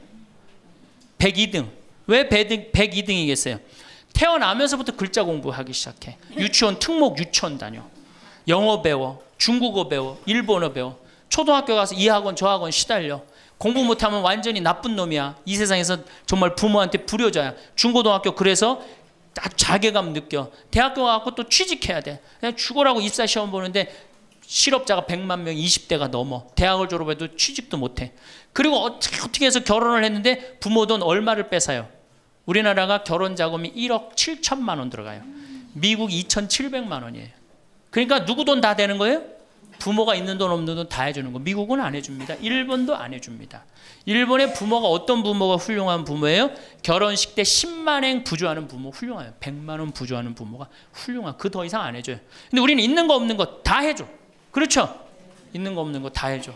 백이 등. 왜 백이 등이겠어요? 태어나면서부터 글자 공부하기 시작해. 유치원 특목 유치원 다녀. 영어 배워. 중국어 배워. 일본어 배워. 초등학교 가서 이 학원 저 학원 시달려. 공부 못하면 완전히 나쁜 놈이야. 이 세상에서 정말 부모한테 불효자야. 중고등학교 그래서 자괴감 느껴. 대학교 가서 또 취직해야 돼. 그냥 죽어라고 입사시험 보는데 실업자가 백만 명, 이십 대가 넘어. 대학을 졸업해도 취직도 못해. 그리고 어떻게 어떻게 해서 결혼을 했는데 부모 돈 얼마를 뺏어요? 우리나라가 결혼 자금이 일억 칠천만 원 들어가요. 미국 이천칠백만 원이에요. 그러니까 누구 돈 다 되는 거예요? 부모가 있는 돈 없는 돈 다 해주는 거. 미국은 안 해줍니다. 일본도 안 해줍니다. 일본의 부모가 어떤 부모가 훌륭한 부모예요? 결혼식 때 십만 엔 부조하는 부모 훌륭해요. 백만 원 부조하는 부모가 훌륭한. 그 더 이상 안 해줘요. 근데 우리는 있는 거 없는 거 다 해줘. 그렇죠? 있는 거 없는 거 다 해줘.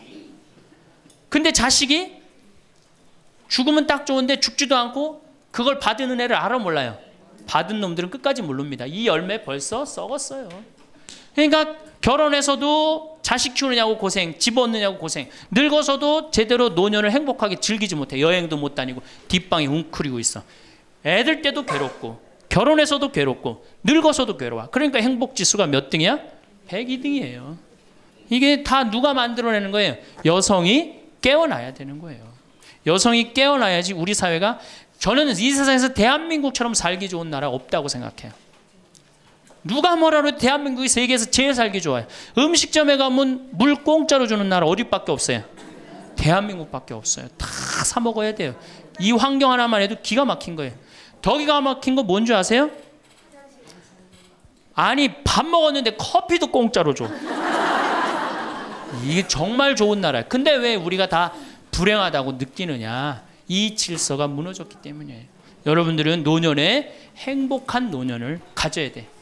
근데 자식이 죽으면 딱 좋은데 죽지도 않고 그걸 받은 은혜를 알아 몰라요. 받은 놈들은 끝까지 모릅니다. 이 열매 벌써 썩었어요. 그러니까 결혼해서도 자식 키우느냐고 고생, 집 얻느냐고 고생, 늙어서도 제대로 노년을 행복하게 즐기지 못해. 여행도 못 다니고 뒷방에 웅크리고 있어. 애들 때도 괴롭고 결혼해서도 괴롭고 늙어서도 괴로워. 그러니까 행복지수가 몇 등이야? 백이 등이에요. 이게 다 누가 만들어내는 거예요? 여성이 깨어나야 되는 거예요. 여성이 깨어나야지 우리 사회가, 저는 이 세상에서 대한민국처럼 살기 좋은 나라 없다고 생각해요. 누가 뭐라도 대한민국이 세계에서 제일 살기 좋아요. 음식점에 가면 물 공짜로 주는 나라 어디밖에 없어요? 대한민국밖에 없어요. 다 사 먹어야 돼요. 이 환경 하나만 해도 기가 막힌 거예요. 더 기가 막힌 거 뭔지 아세요? 아니 밥 먹었는데 커피도 공짜로 줘. 이게 정말 좋은 나라예요. 근데 왜 우리가 다 불행하다고 느끼느냐? 이 질서가 무너졌기 때문이에요. 여러분들은 노년에 행복한 노년을 가져야 돼.